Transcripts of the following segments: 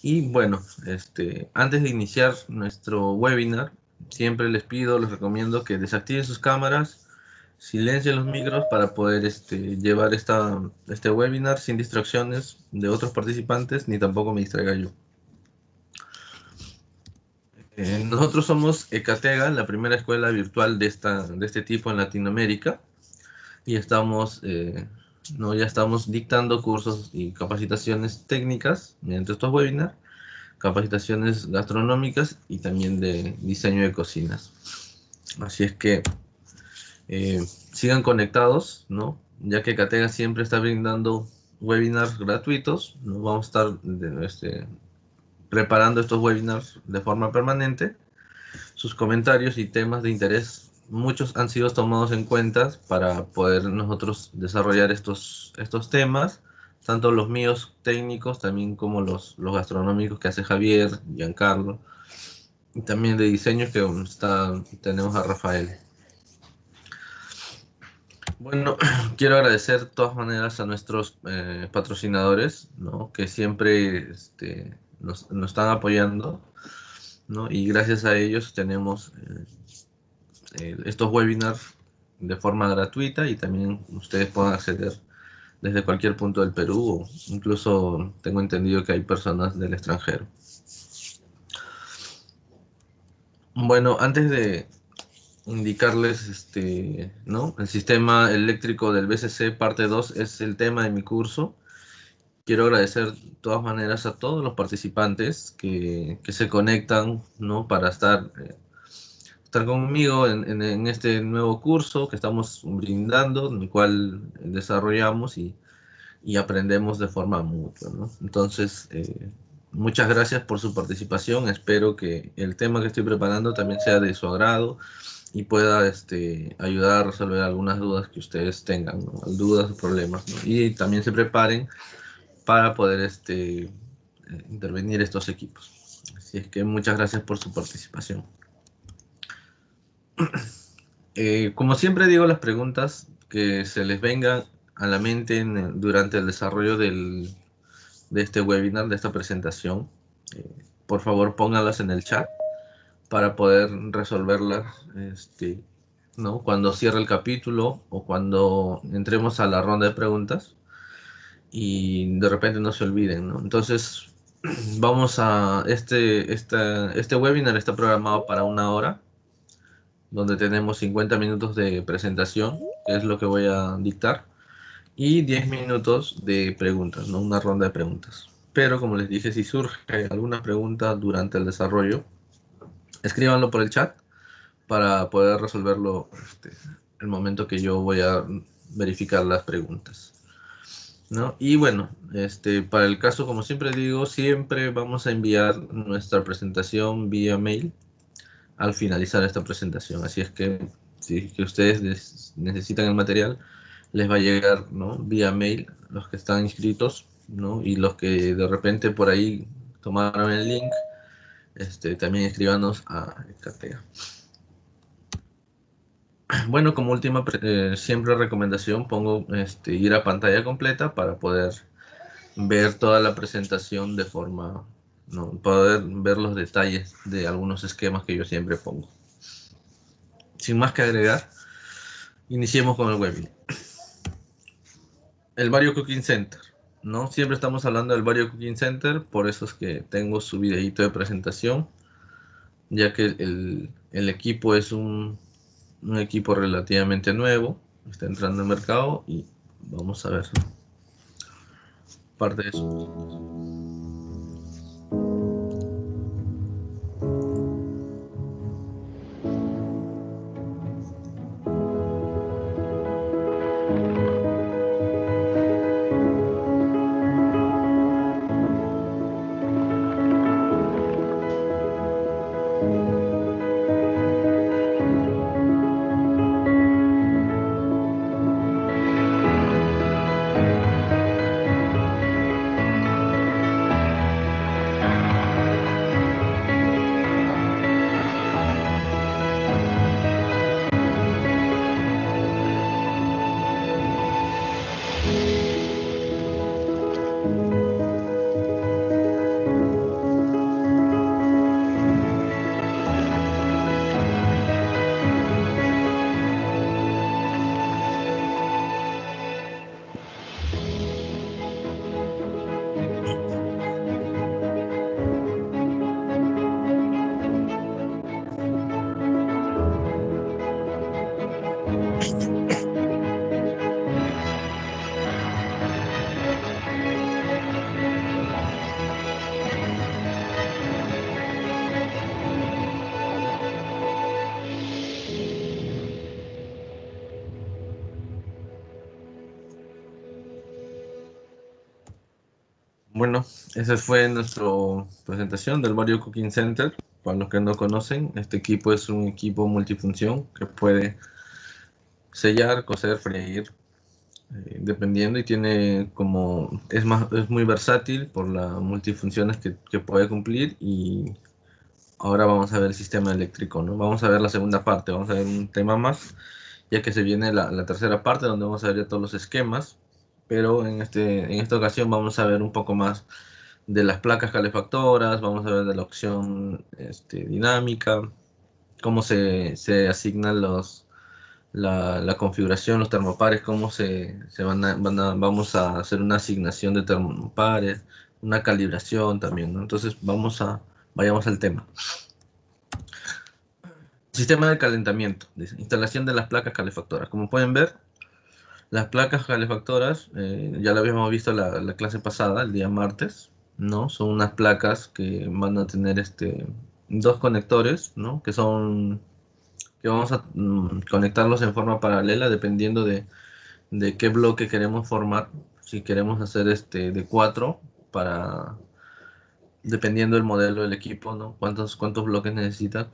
Y bueno, antes de iniciar nuestro webinar, siempre les pido, les recomiendo que desactiven sus cámaras, silencien los micros para poder llevar este webinar sin distracciones de otros participantes, ni tampoco me distraiga yo. Nosotros somos Ecatega, la primera escuela virtual de este tipo en Latinoamérica, y ya estamos dictando cursos y capacitaciones técnicas mediante estos webinars, capacitaciones gastronómicas y también de diseño de cocinas. Así es que sigan conectados, ¿no? Ya que Catega siempre está brindando webinars gratuitos, ¿no? Vamos a estar preparando estos webinars de forma permanente. Sus comentarios y temas de interés, muchos han sido tomados en cuenta para poder nosotros desarrollar estos temas, tanto los míos técnicos también como los gastronómicos que hace Javier, Giancarlo, y también de diseño que tenemos a Rafael. Bueno, quiero agradecer de todas maneras a nuestros patrocinadores, ¿no? Que siempre nos están apoyando, ¿no? Y gracias a ellos tenemos estos webinars de forma gratuita y también ustedes pueden acceder desde cualquier punto del Perú, o incluso tengo entendido que hay personas del extranjero. Bueno, antes de indicarles, ¿no? El sistema eléctrico del BCC parte 2 es el tema de mi curso. Quiero agradecer de todas maneras a todos los participantes que se conectan, ¿no? Para estar conmigo en este nuevo curso que estamos brindando, en el cual desarrollamos y aprendemos de forma mutua, ¿no? Entonces, muchas gracias por su participación. Espero que el tema que estoy preparando también sea de su agrado y pueda ayudar a resolver algunas dudas que ustedes tengan, ¿no? Dudas o problemas, ¿no? Y también se preparen para poder intervenir estos equipos. Así es que muchas gracias por su participación. Como siempre digo, las preguntas que se les vengan a la mente durante el desarrollo de este webinar, de esta presentación, por favor pónganlas en el chat para poder resolverlas, ¿no? Cuando cierre el capítulo o cuando entremos a la ronda de preguntas y de repente no se olviden, ¿no? Entonces, vamos a este webinar está programado para 1 hora, donde tenemos 50 minutos de presentación, que es lo que voy a dictar, y 10 minutos de preguntas, ¿no? Una ronda de preguntas. Pero como les dije, si surge alguna pregunta durante el desarrollo, escríbanlo por el chat para poder resolverlo el momento que yo voy a verificar las preguntas, ¿no? Y bueno, para el caso, como siempre digo, siempre vamos a enviar nuestra presentación vía mail al finalizar esta presentación. Así es que si que ustedes necesitan el material, les va a llegar, ¿no? Vía mail, los que están inscritos, ¿no? Y los que de repente por ahí tomaron el link, también escríbanos a Ecatega. Bueno, como última siempre recomendación pongo ir a pantalla completa para poder ver toda la presentación de forma, ¿no? Poder ver los detalles de algunos esquemas que yo siempre pongo. Sin más que agregar, iniciemos con el webinar. El Vario Cooking Center, ¿no? Siempre estamos hablando del Vario Cooking Center, por eso es que tengo su videito de presentación, ya que el equipo es un equipo relativamente nuevo, está entrando al mercado y vamos a ver parte de eso. Bueno, esa fue nuestra presentación del Vario Cooking Center. Para los que no conocen, este equipo es un equipo multifunción que puede sellar, coser, freír, dependiendo, y tiene como, es muy versátil por las multifunciones que puede cumplir. Y ahora vamos a ver el sistema eléctrico, ¿no? Vamos a ver la segunda parte, vamos a ver un tema más, ya que se viene la tercera parte donde vamos a ver ya todos los esquemas, pero en esta ocasión vamos a ver un poco más de las placas calefactoras, vamos a ver de la opción dinámica, cómo se asignan la configuración, los termopares, cómo se vamos a hacer una asignación de termopares, una calibración también, ¿no? Entonces vayamos al tema. Sistema de calentamiento, dice, instalación de las placas calefactoras. Como pueden ver, las placas calefactoras, ya lo habíamos visto la clase pasada, el día martes, ¿no? Son unas placas que van a tener dos conectores, ¿no? Que vamos a conectarlos en forma paralela dependiendo de qué bloque queremos formar. Si queremos hacer de 4 para, dependiendo del modelo del equipo, ¿no? Cuántos bloques necesita,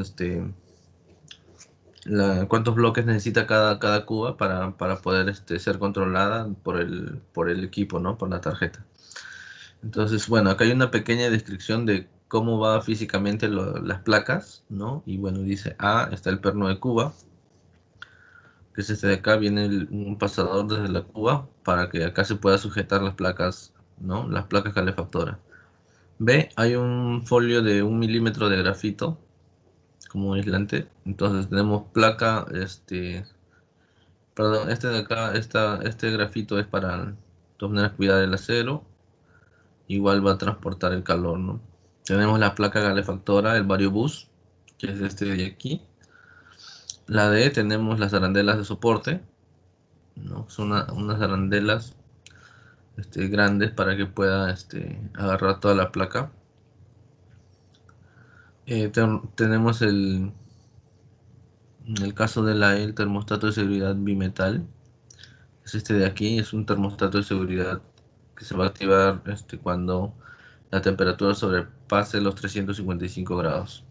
cuántos bloques necesita cada cuba para poder ser controlada por el equipo, ¿no? Por la tarjeta. Entonces, bueno, acá hay una pequeña descripción de cómo va físicamente las placas, ¿no? Y bueno, dice está el perno de cuba, que es este de acá, viene un pasador desde la cuba para que acá se pueda sujetar las placas, ¿no? Las placas calefactoras. B, hay un folio de 1 milímetro de grafito como aislante. Entonces tenemos placa, perdón, este de acá, este grafito es para, de todas maneras, cuidar el acero. Igual va a transportar el calor, ¿no? Tenemos la placa calefactora, el variobús, que es este de aquí. La D, tenemos las arandelas de soporte, ¿no? Son unas arandelas grandes para que pueda agarrar toda la placa. Tenemos en el caso de la E, el termostato de seguridad bimetal. Es este de aquí, es un termostato de seguridad que se va a activar cuando la temperatura sobrepase los 355 grados.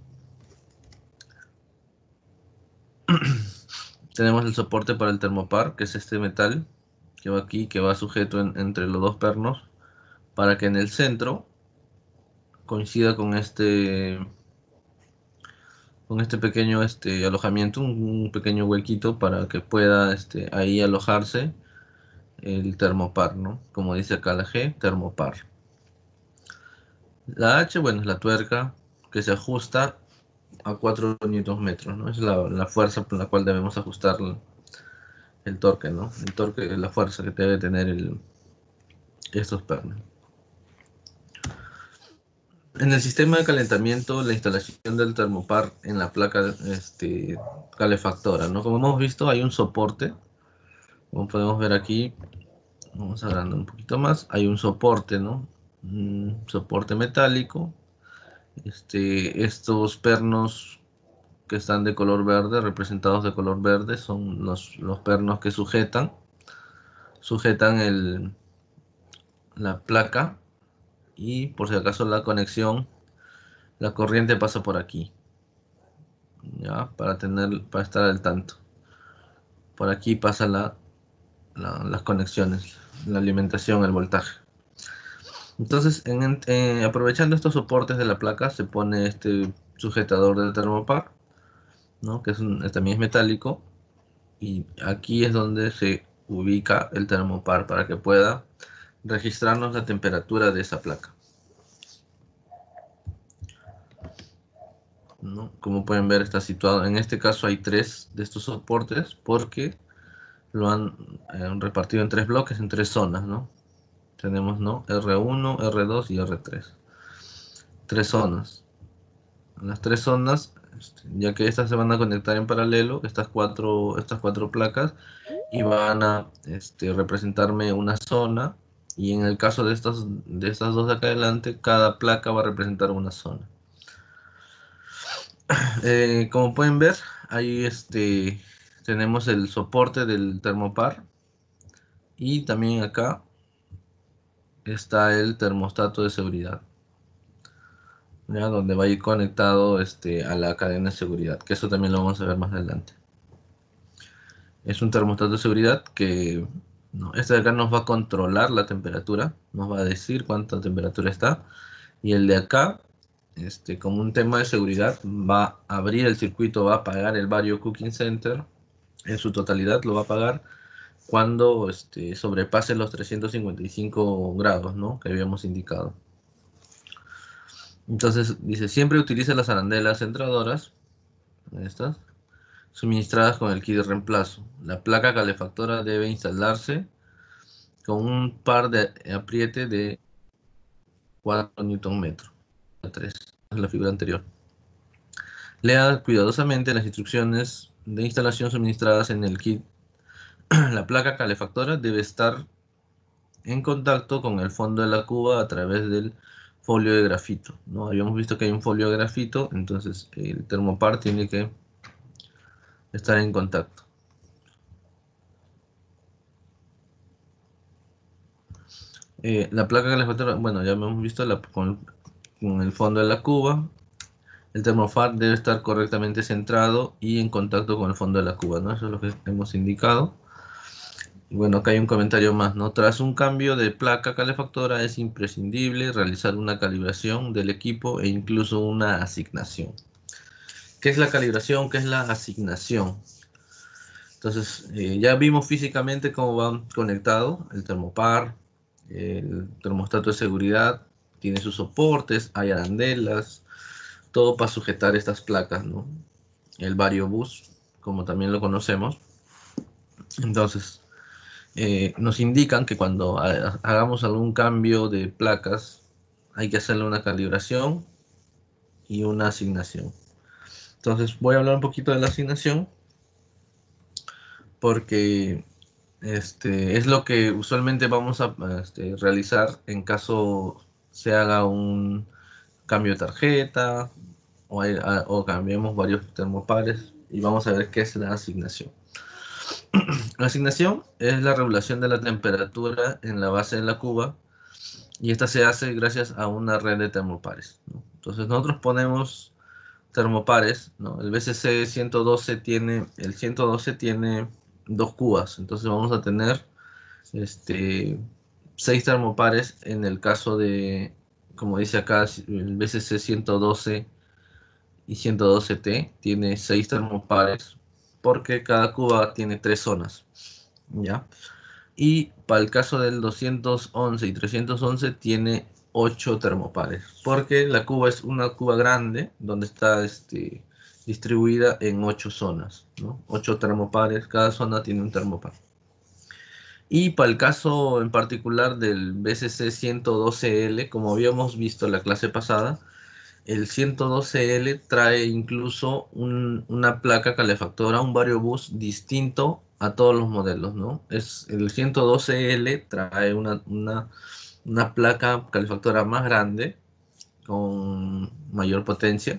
Tenemos el soporte para el termopar, que es este metal que va aquí, que va sujeto entre los dos pernos, para que en el centro coincida con este pequeño alojamiento, un pequeño huequito para que pueda ahí alojarse el termopar, ¿no? Como dice acá la G, termopar. La H, bueno, es la tuerca que se ajusta a 4 Nm, ¿no? Es la fuerza por la cual debemos ajustar el torque, ¿no? El torque es la fuerza que debe tener estos pernos. En el sistema de calentamiento, la instalación del termopar en la placa calefactora, ¿no? Como hemos visto, hay un soporte, como podemos ver aquí, vamos agrandar un poquito más, hay un soporte, ¿no? Un soporte metálico. Estos pernos que están de color verde, representados de color verde, son los pernos que sujetan la placa, y por si acaso la corriente pasa por aquí, ¿ya? Para estar al tanto. Por aquí pasa las conexiones, la alimentación, el voltaje. Entonces, aprovechando estos soportes de la placa, se pone este sujetador de termopar, ¿no? Que también es metálico, y aquí es donde se ubica el termopar para que pueda registrarnos la temperatura de esa placa, ¿no? Como pueden ver, está situado, en este caso hay 3 de estos soportes porque lo han repartido en 3 bloques, en 3 zonas, ¿no? Tenemos, ¿no? R1, R2 y R3. 3 zonas. Las 3 zonas, ya que estas se van a conectar en paralelo, estas cuatro placas, y van a representarme una zona. Y en el caso de estas dos de acá adelante, cada placa va a representar una zona. Como pueden ver, ahí tenemos el soporte del termopar, y también acá está el termostato de seguridad, ¿ya? Donde va a ir conectado a la cadena de seguridad, que eso también lo vamos a ver más adelante. Es un termostato de seguridad que, no, este de acá nos va a controlar la temperatura, nos va a decir cuánta temperatura está, y el de acá, como un tema de seguridad, va a abrir el circuito, va a apagar el Vario Cooking Center en su totalidad, lo va a apagar cuando sobrepase los 355 grados, ¿no? Que habíamos indicado. Entonces dice, siempre utilice las arandelas centradoras, estas, suministradas con el kit de reemplazo. La placa calefactora debe instalarse con un par de apriete de 4 Nm. 3, es la figura anterior. Lea cuidadosamente las instrucciones de instalación suministradas en el kit. La placa calefactora debe estar en contacto con el fondo de la cuba a través del folio de grafito, ¿no? Habíamos visto que hay un folio de grafito, entonces el termopar tiene que estar en contacto. La placa calefactora, bueno, ya hemos visto con el fondo de la cuba. El termofar debe estar correctamente centrado y en contacto con el fondo de la cuba, ¿no? Eso es lo que hemos indicado. Y bueno, acá hay un comentario más, ¿no? Tras un cambio de placa calefactora es imprescindible realizar una calibración del equipo e incluso una asignación. ¿Qué es la calibración? ¿Qué es la asignación? Entonces, ya vimos físicamente cómo van conectados el termopar, el termostato de seguridad, tiene sus soportes, hay arandelas, todo para sujetar estas placas, ¿no? El variobus, como también lo conocemos. Entonces, nos indican que cuando hagamos algún cambio de placas, hay que hacerle una calibración y una asignación. Entonces, voy a hablar un poquito de la asignación, porque es lo que usualmente vamos a realizar en caso se haga un cambio de tarjeta o cambiemos varios termopares, y vamos a ver qué es la asignación. La asignación es la regulación de la temperatura en la base de la cuba, y esta se hace gracias a una red de termopares, ¿no? Entonces nosotros ponemos termopares, ¿no? El BCC 112 tiene dos cubas, entonces vamos a tener 6 termopares en el caso de, como dice acá, el BCC 112 y 112T tiene 6 termopares porque cada cuba tiene 3 zonas, ¿ya? Y para el caso del 211 y 311 tiene 8 termopares, porque la cuba es una cuba grande donde está distribuida en 8 zonas, ¿no? 8 termopares, cada zona tiene un termopar. Y para el caso en particular del BCC 112L, como habíamos visto en la clase pasada, el 112L trae incluso una placa calefactora, un variobus distinto a todos los modelos, ¿no? El 112L trae una placa calefactora más grande, con mayor potencia,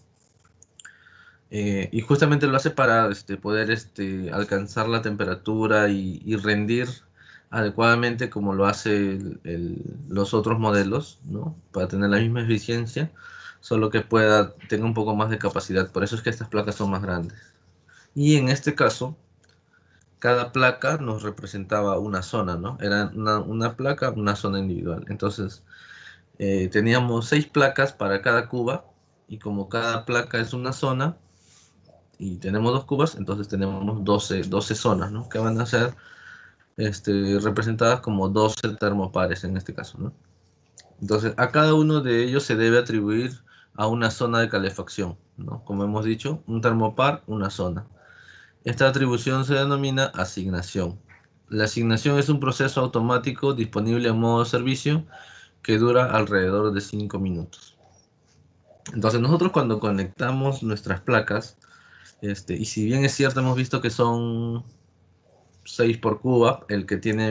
y justamente lo hace para poder alcanzar la temperatura y rendir adecuadamente como lo hace los otros modelos, ¿no? Para tener la misma eficiencia, solo que tenga un poco más de capacidad. Por eso es que estas placas son más grandes. Y en este caso, cada placa nos representaba una zona, ¿no? Era una placa, una zona individual. Entonces, teníamos 6 placas para cada cuba, y como cada placa es una zona, y tenemos 2 cubas, entonces tenemos 12 zonas, ¿no? Que van a ser representadas como 12 termopares en este caso, ¿no? Entonces, a cada uno de ellos se debe atribuir a una zona de calefacción, ¿no? Como hemos dicho, un termopar, una zona. Esta atribución se denomina asignación. La asignación es un proceso automático disponible en modo servicio que dura alrededor de 5 minutos. Entonces, nosotros cuando conectamos nuestras placas, y si bien es cierto, hemos visto que son 6 por cuba, el que tiene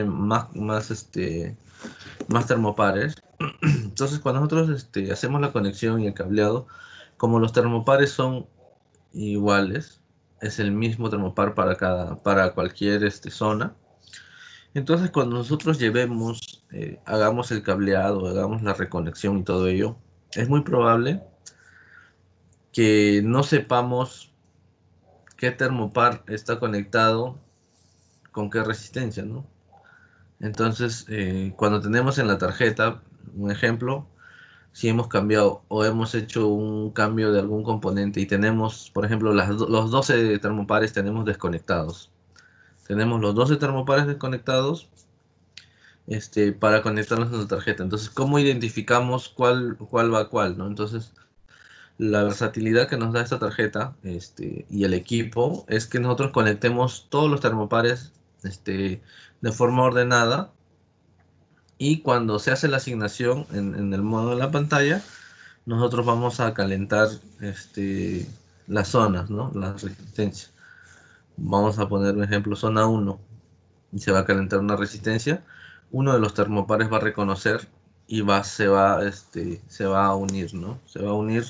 más termopares. Entonces, cuando nosotros hacemos la conexión y el cableado, como los termopares son iguales, es el mismo termopar para cualquier zona. Entonces, cuando nosotros llevemos hagamos el cableado, hagamos la reconexión y todo ello, es muy probable que no sepamos qué termopar está conectado con qué resistencia, ¿no? Entonces, cuando tenemos en la tarjeta, un ejemplo, si hemos cambiado o hemos hecho un cambio de algún componente y tenemos, por ejemplo, los 12 termopares tenemos desconectados. Tenemos los 12 termopares desconectados para conectarlos a la tarjeta. Entonces, ¿cómo identificamos cuál va a cuál, ¿no? Entonces, la versatilidad que nos da esta tarjeta y el equipo es que nosotros conectemos todos los termopares de forma ordenada, y cuando se hace la asignación en el modo de la pantalla, nosotros vamos a calentar las zonas, ¿no? Las resistencias. Vamos a poner un ejemplo, zona 1, y se va a calentar una resistencia. Uno de los termopares va a reconocer y se va a unir, ¿no? Se va a unir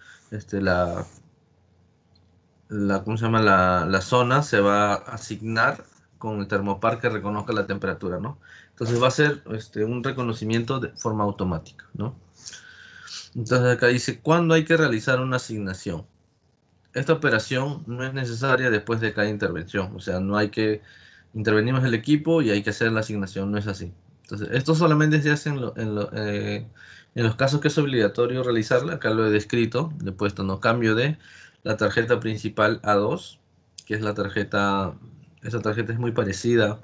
¿cómo se llama? La zona se va a asignar con el termopar que reconozca la temperatura, ¿no? Entonces va a ser un reconocimiento de forma automática, ¿no? Entonces acá dice, ¿cuándo hay que realizar una asignación? Esta operación no es necesaria después de cada intervención, o sea, no hay que intervenimos el equipo y hay que hacer la asignación, no es así. Entonces, esto solamente se hace en los casos que es obligatorio realizarla. Acá lo he descrito, le he puesto, no, cambio de la tarjeta principal a 2, que es esa tarjeta es muy parecida,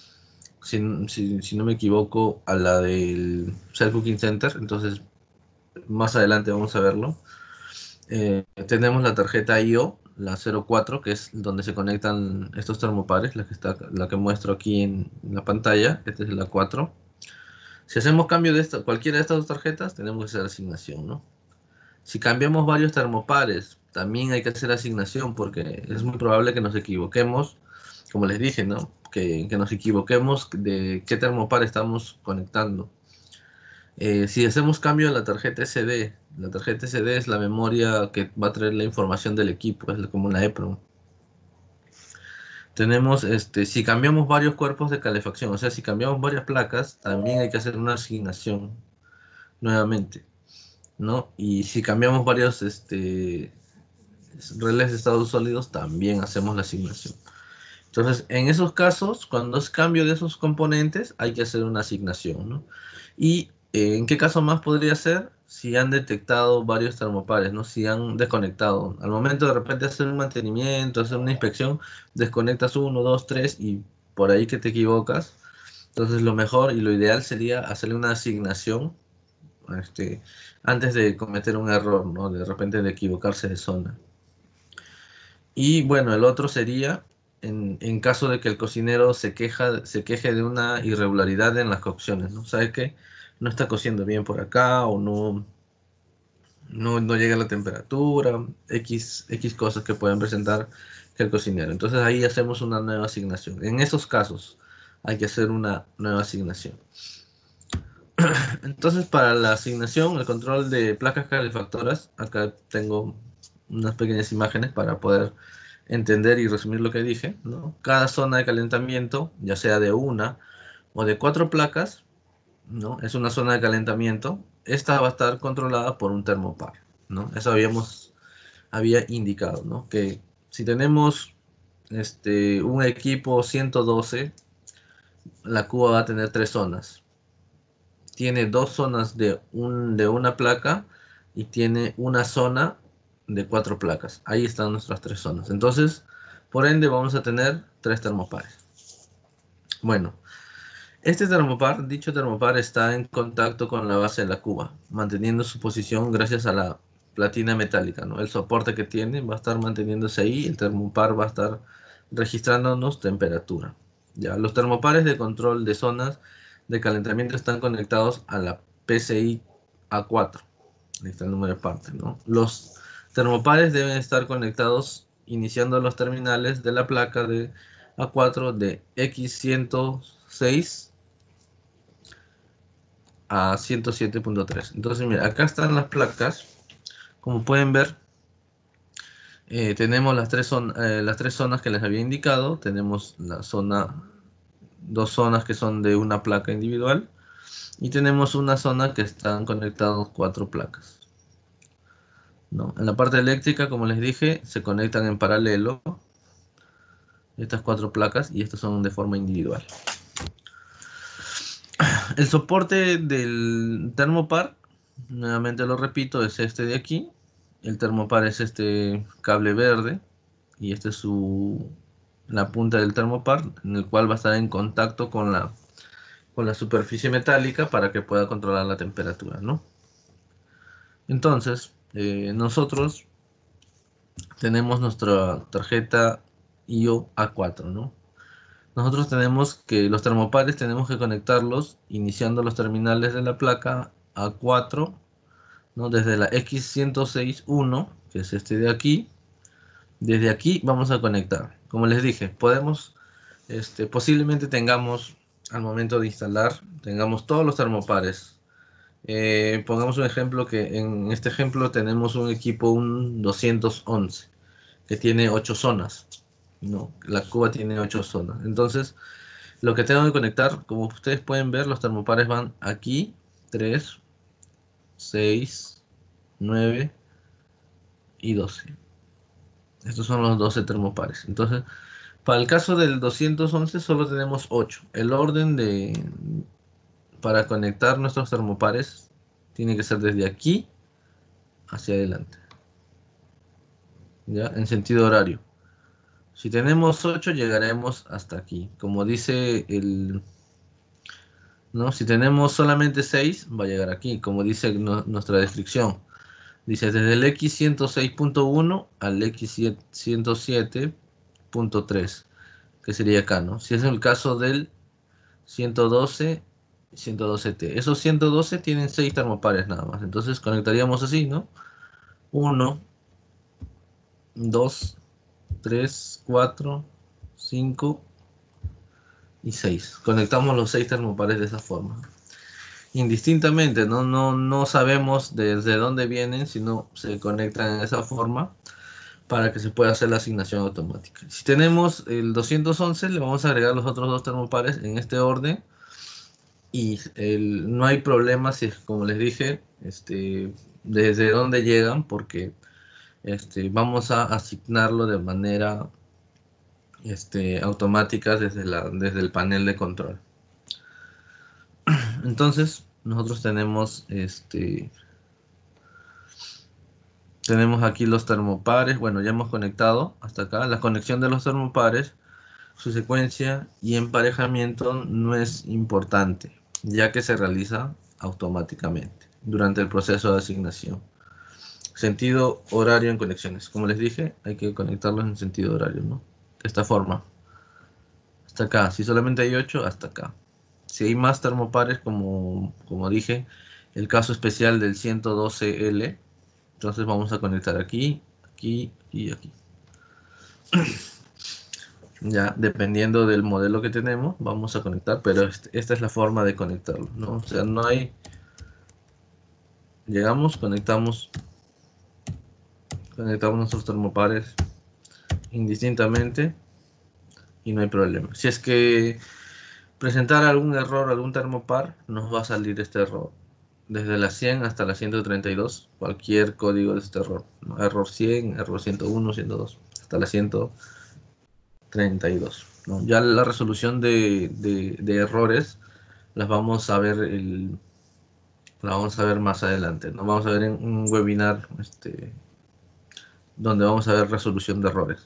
si no me equivoco, a la del Cell Booking Center. Entonces, más adelante vamos a verlo. Tenemos la tarjeta IO, la 04, que es donde se conectan estos termopares, la que muestro aquí en la pantalla. Esta es la 4. Si hacemos cambio de cualquiera de estas dos tarjetas, tenemos que hacer asignación, ¿no? Si cambiamos varios termopares, también hay que hacer asignación, porque es muy probable que nos equivoquemos, como les dije, ¿no? Que nos equivoquemos de qué termopar estamos conectando. Si hacemos cambio de la tarjeta SD es la memoria que va a traer la información del equipo, es como una EPROM. Tenemos, si cambiamos varios cuerpos de calefacción, o sea, si cambiamos varias placas, también hay que hacer una asignación nuevamente, ¿no? Y si cambiamos varios relés de estados sólidos, también hacemos la asignación. Entonces, en esos casos, cuando es cambio de esos componentes, hay que hacer una asignación, ¿no? Y ¿en qué caso más podría ser? Si han detectado varios termopares, ¿no? Si han desconectado. Al momento de repente hacer un mantenimiento, hacer una inspección, desconectas uno, dos, tres y por ahí que te equivocas. Entonces lo mejor y lo ideal sería hacerle una asignación antes de cometer un error, ¿no? De repente de equivocarse de zona. Y bueno, el otro sería en caso de que el cocinero se queje de una irregularidad en las cocciones, ¿no? ¿Sabe qué? No está cociendo bien por acá, o no llega la temperatura, X cosas que pueden presentar el cocinero. Entonces ahí hacemos una nueva asignación. En esos casos hay que hacer una nueva asignación. Entonces, para la asignación, el control de placas calefactoras, acá tengo unas pequeñas imágenes para poder entender y resumir lo que dije, ¿no? Cada zona de calentamiento, ya sea de una o de 4 placas, ¿no? Es una zona de calentamiento. Esta va a estar controlada por un termopar, ¿no? Eso había indicado, ¿no? Que si tenemos un equipo 112, la cuba va a tener 3 zonas. Tiene 2 zonas de una placa y tiene una zona de 4 placas. Ahí están nuestras 3 zonas. Entonces, por ende, vamos a tener 3 termopares. Bueno, dicho termopar está en contacto con la base de la cuba, manteniendo su posición gracias a la platina metálica, ¿no? El soporte que tiene va a estar manteniéndose ahí, el termopar va a estar registrándonos temperatura. Ya, los termopares de control de zonas de calentamiento están conectados a la PCI A4. Ahí está el número de parte, ¿no? Los termopares deben estar conectados iniciando los terminales de la placa de A4 de X106 a 107.3. Entonces, mira, acá están las placas. Como pueden ver, tenemos las tres zonas que les había indicado. Tenemos dos zonas que son de una placa individual. Y tenemos una zona que están conectados 4 placas, ¿no? En la parte eléctrica, como les dije, se conectan en paralelo estas 4 placas y estas son de forma individual. El soporte del termopar, nuevamente lo repito, es este de aquí. El termopar es este cable verde y este es la punta del termopar, en el cual va a estar en contacto con la superficie metálica para que pueda controlar la temperatura, ¿no? Entonces, nosotros tenemos nuestra tarjeta IO A4, ¿no? Nosotros tenemos que los termopares tenemos que conectarlos iniciando los terminales de la placa A4, ¿no? Desde la X1061, que es este de aquí. Desde aquí vamos a conectar. Como les dije, posiblemente tengamos, al momento de instalar, tengamos todos los termopares. Pongamos un ejemplo que en este ejemplo tenemos un equipo, un 211, que tiene 8 zonas. No, la cuba tiene 8 zonas. Entonces, lo que tengo que conectar, como ustedes pueden ver, los termopares van aquí, 3, 6, 9 y 12. Estos son los 12 termopares. Entonces, para el caso del 211 solo tenemos 8. El orden para conectar nuestros termopares tiene que ser desde aquí hacia adelante, ¿ya? En sentido horario. Si tenemos 8 llegaremos hasta aquí. Como dice ¿no? Si tenemos solamente 6 va a llegar aquí, como dice nuestra descripción. Dice desde el X106.1 al X107.3, que sería acá, ¿no? Si es el caso del 112, 112T. Esos 112 tienen 6 termopares nada más. Entonces conectaríamos así, ¿no? 1, 2, 3, 4, 5 y 6. Conectamos los 6 termopares de esa forma. Indistintamente, no sabemos desde dónde vienen, sino se conectan en esa forma para que se pueda hacer la asignación automática. Si tenemos el 211, le vamos a agregar los otros 2 termopares en este orden y no hay problema si, como les dije, desde dónde llegan, porque vamos a asignarlo de manera automática desde el panel de control. Entonces, nosotros tenemos aquí los termopares. Bueno, ya hemos conectado hasta acá. La conexión de los termopares, su secuencia y emparejamiento no es importante, ya que se realiza automáticamente durante el proceso de asignación. Sentido horario en conexiones. Como les dije, hay que conectarlos en sentido horario, ¿no? De esta forma. Hasta acá. Si solamente hay 8, hasta acá. Si hay más termopares, como dije, el caso especial del 112L, entonces vamos a conectar aquí, aquí y aquí. Ya, dependiendo del modelo que tenemos, vamos a conectar, pero esta es la forma de conectarlo, ¿no? O sea, no hay... Llegamos, conectamos nuestros termopares indistintamente y no hay problema. Si es que presentar algún error, algún termopar, nos va a salir este error. Desde la 100 hasta la 132, cualquier código de este error, ¿no? Error 100, error 101, 102, hasta la 132, ¿no? Ya la resolución de errores las vamos a ver más adelante, ¿no? Vamos a ver en un webinar donde vamos a ver resolución de errores.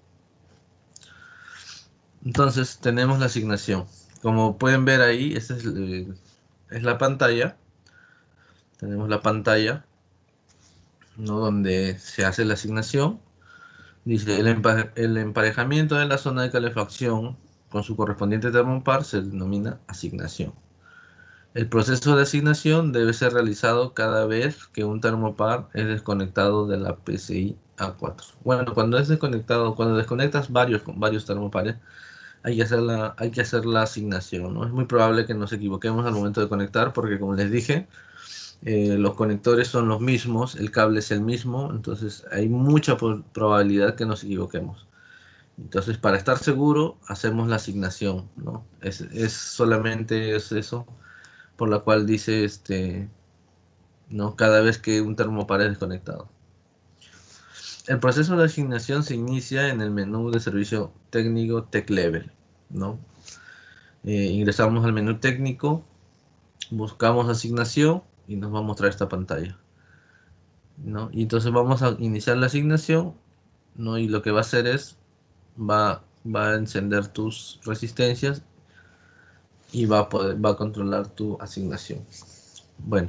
Entonces tenemos la asignación. Como pueden ver ahí, esta es la pantalla. Tenemos la pantalla, ¿no? Donde se hace la asignación. Dice, el emparejamiento de la zona de calefacción con su correspondiente termopar se denomina asignación. El proceso de asignación debe ser realizado cada vez que un termopar es desconectado de la PCI A4. Bueno, cuando es desconectado, cuando desconectas varios termopares, hay que hacer la asignación, ¿no? Es muy probable que nos equivoquemos al momento de conectar porque, como les dije, los conectores son los mismos, el cable es el mismo, entonces hay mucha probabilidad que nos equivoquemos. Entonces, para estar seguro, hacemos la asignación, ¿no? Solamente es eso, por la cual dice ¿no? Cada vez que un termopar es desconectado. El proceso de asignación se inicia en el menú de servicio técnico Tech Level, ¿no? Ingresamos al menú técnico, buscamos asignación y nos va a mostrar esta pantalla, ¿no? Y entonces vamos a iniciar la asignación, ¿no? Y lo que va a hacer es, va a encender tus resistencias y va a controlar tu asignación. Bueno,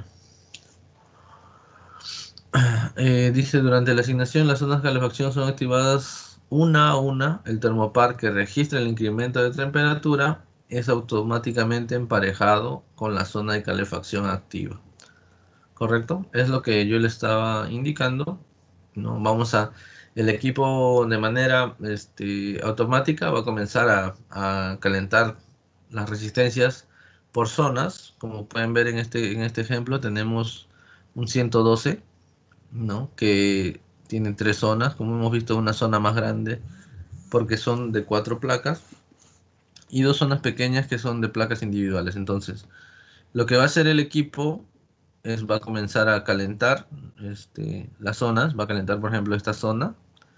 dice durante la asignación las zonas de calefacción son activadas una a una. El termopar que registra el incremento de temperatura es automáticamente emparejado con la zona de calefacción activa. ¿Correcto? Es lo que yo le estaba indicando, ¿no? El equipo de manera automática va a comenzar a calentar las resistencias por zonas. Como pueden ver en este ejemplo, tenemos un 112, ¿no? Que tiene tres zonas. Como hemos visto, una zona más grande porque son de 4 placas y dos zonas pequeñas que son de placas individuales. Entonces, lo que va a hacer el equipo va a comenzar a calentar las zonas. Va a calentar, por ejemplo, esta zona.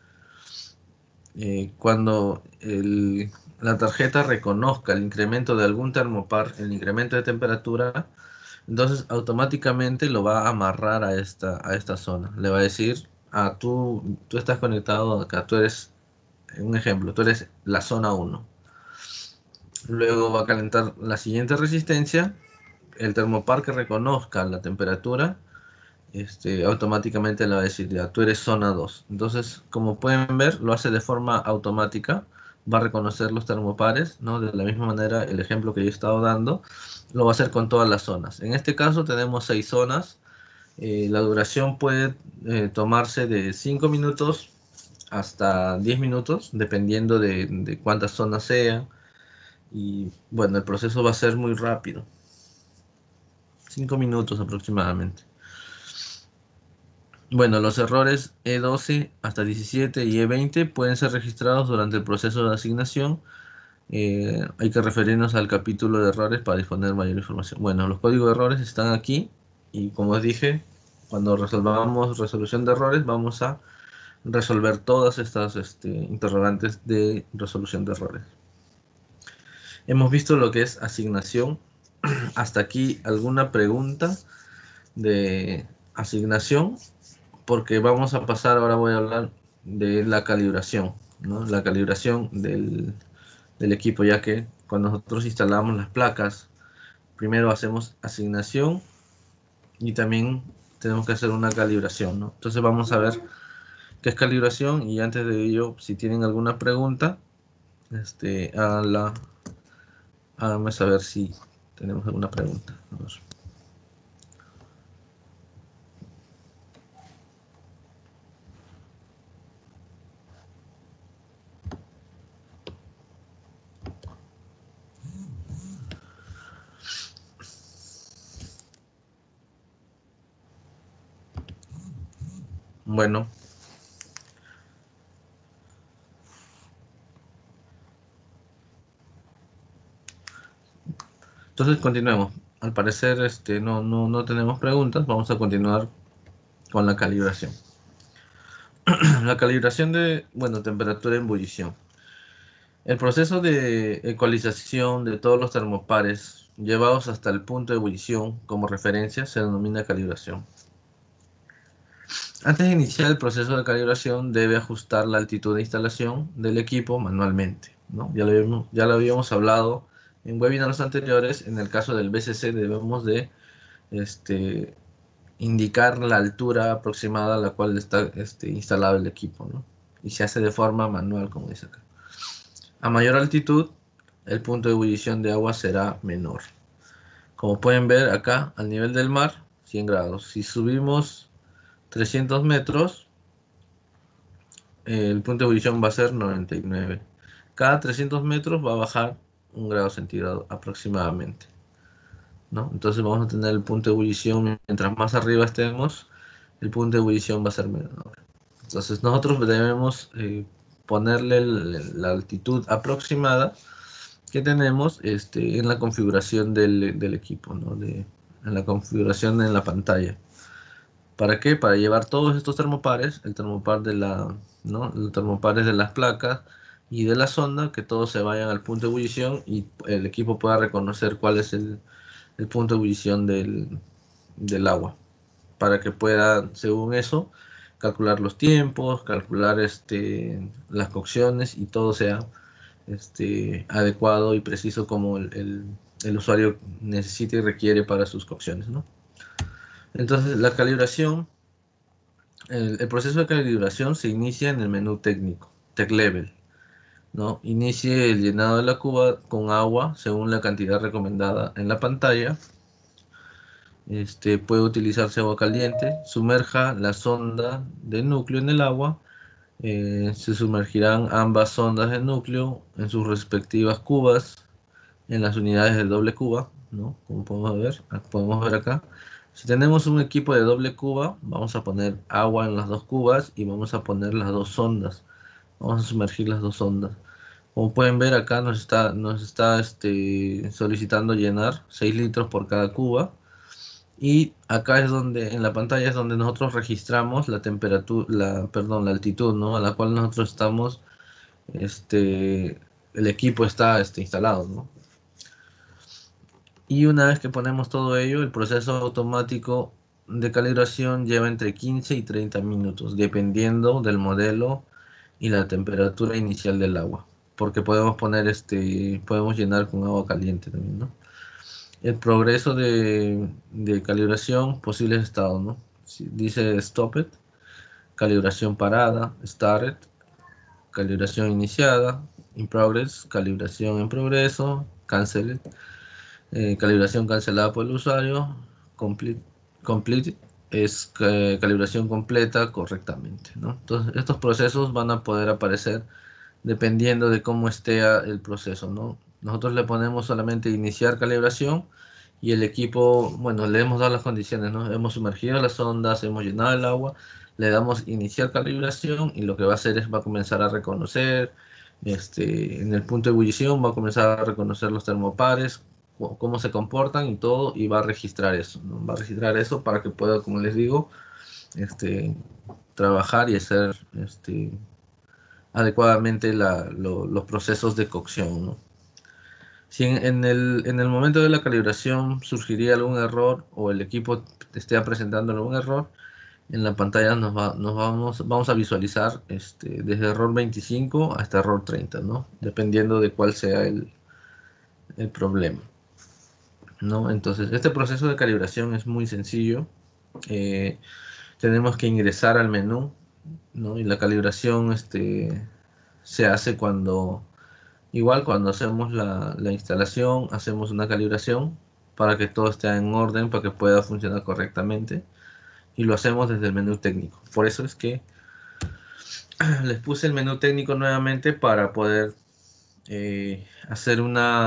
Cuando la tarjeta reconozca el incremento de algún termopar, el incremento de temperatura, entonces automáticamente lo va a amarrar a esta zona. Le va a decir, tú estás conectado acá, tú eres, un ejemplo, tú eres la zona 1. Luego va a calentar la siguiente resistencia. El termopar que reconozca la temperatura, automáticamente le va a decir, ya, tú eres zona 2. Entonces, como pueden ver, lo hace de forma automática. Va a reconocer los termopares, ¿no? De la misma manera, el ejemplo que yo he estado dando, lo va a hacer con todas las zonas. En este caso tenemos 6 zonas. La duración puede tomarse de 5 minutos hasta 10 minutos, dependiendo de cuántas zonas sean. Y bueno, el proceso va a ser muy rápido. 5 minutos aproximadamente. Bueno, los errores E12 hasta 17 y E20 pueden ser registrados durante el proceso de asignación. Hay que referirnos al capítulo de errores para disponer mayor información. Bueno, los códigos de errores están aquí y como os dije, cuando resolvamos resolución de errores vamos a resolver todas estas interrogantes de resolución de errores. Hemos visto lo que es asignación. Hasta aquí, ¿alguna pregunta de asignación? Porque vamos a pasar, ahora voy a hablar de la calibración, ¿no? La calibración del equipo, ya que cuando nosotros instalamos las placas, primero hacemos asignación y también tenemos que hacer una calibración, ¿no? Entonces vamos a ver qué es calibración y antes de ello, si tienen alguna pregunta, háganme saber si tenemos alguna pregunta. Vamos. Bueno, entonces continuemos. Al parecer no tenemos preguntas. Vamos a continuar con la calibración. La calibración de, bueno, temperatura en ebullición. El proceso de ecualización de todos los termopares llevados hasta el punto de ebullición como referencia se denomina calibración. Antes de iniciar el proceso de calibración debe ajustar la altitud de instalación del equipo manualmente, ¿no? Ya lo habíamos hablado en webinars anteriores. En el caso del BCC debemos de indicar la altura aproximada a la cual está instalado el equipo, ¿no? Y se hace de forma manual, como dice acá. A mayor altitud, el punto de ebullición de agua será menor. Como pueden ver acá, al nivel del mar, 100 grados. Si subimos 300 metros, el punto de ebullición va a ser 99. Cada 300 metros va a bajar 1 grado centígrado aproximadamente, ¿no? Entonces vamos a tener el punto de ebullición, mientras más arriba estemos, el punto de ebullición va a ser menor. Entonces nosotros debemos ponerle la altitud aproximada que tenemos en la configuración del equipo, ¿no? En la configuración en la pantalla. ¿Para qué? Para llevar todos estos termopares, el termopar ¿no? Los termopares de las placas y de la sonda, que todos se vayan al punto de ebullición y el equipo pueda reconocer cuál es el punto de ebullición del agua, para que pueda, según eso, calcular los tiempos, calcular las cocciones y todo sea adecuado y preciso como el usuario necesita y requiere para sus cocciones, ¿no? Entonces, la calibración, el proceso de calibración se inicia en el menú técnico, Tech Level, ¿no? Inicie el llenado de la cuba con agua según la cantidad recomendada en la pantalla. Puede utilizarse agua caliente, sumerja la sonda de núcleo en el agua. Se sumergirán ambas sondas de núcleo en sus respectivas cubas, en las unidades de doble cuba, ¿no? Como podemos ver acá. Si tenemos un equipo de doble cuba, vamos a poner agua en las dos cubas y vamos a poner las dos sondas. Vamos a sumergir las dos sondas. Como pueden ver acá nos está solicitando llenar 6 litros por cada cuba. Y acá es donde, en la pantalla es donde nosotros registramos la temperatura, perdón, la altitud, ¿no? A la cual nosotros estamos, el equipo está instalado, ¿no? Y una vez que ponemos todo ello, el proceso automático de calibración lleva entre 15 y 30 minutos, dependiendo del modelo y la temperatura inicial del agua. Porque podemos llenar con agua caliente también, ¿no? El progreso de calibración, posibles estados, ¿no? Dice Stopped, calibración parada, Started, calibración iniciada, In Progress, calibración en progreso, Cancel, calibración cancelada por el usuario, complete es calibración completa correctamente, ¿no? Entonces, estos procesos van a poder aparecer dependiendo de cómo esté el proceso, ¿no? Nosotros le ponemos solamente iniciar calibración y el equipo, bueno, le hemos dado las condiciones, ¿no? Hemos sumergido las ondas, hemos llenado el agua, le damos iniciar calibración y lo que va a hacer es va a comenzar a reconocer, en el punto de ebullición va a comenzar a reconocer los termopares, cómo se comportan y todo, y va a registrar eso, ¿no? Va a registrar eso para que pueda, como les digo, este, trabajar y hacer adecuadamente los procesos de cocción, ¿no? Si en el momento de la calibración surgiría algún error o el equipo esté presentando algún error, en la pantalla vamos a visualizar desde error 25 hasta error 30, ¿no? Dependiendo de cuál sea el problema, ¿no? Entonces, este proceso de calibración es muy sencillo. Eh, Tenemos que ingresar al menú, ¿no? Y la calibración se hace cuando hacemos la instalación, hacemos una calibración para que todo esté en orden, para que pueda funcionar correctamente. Y lo hacemos desde el menú técnico. Por eso es que les puse el menú técnico nuevamente para poder hacer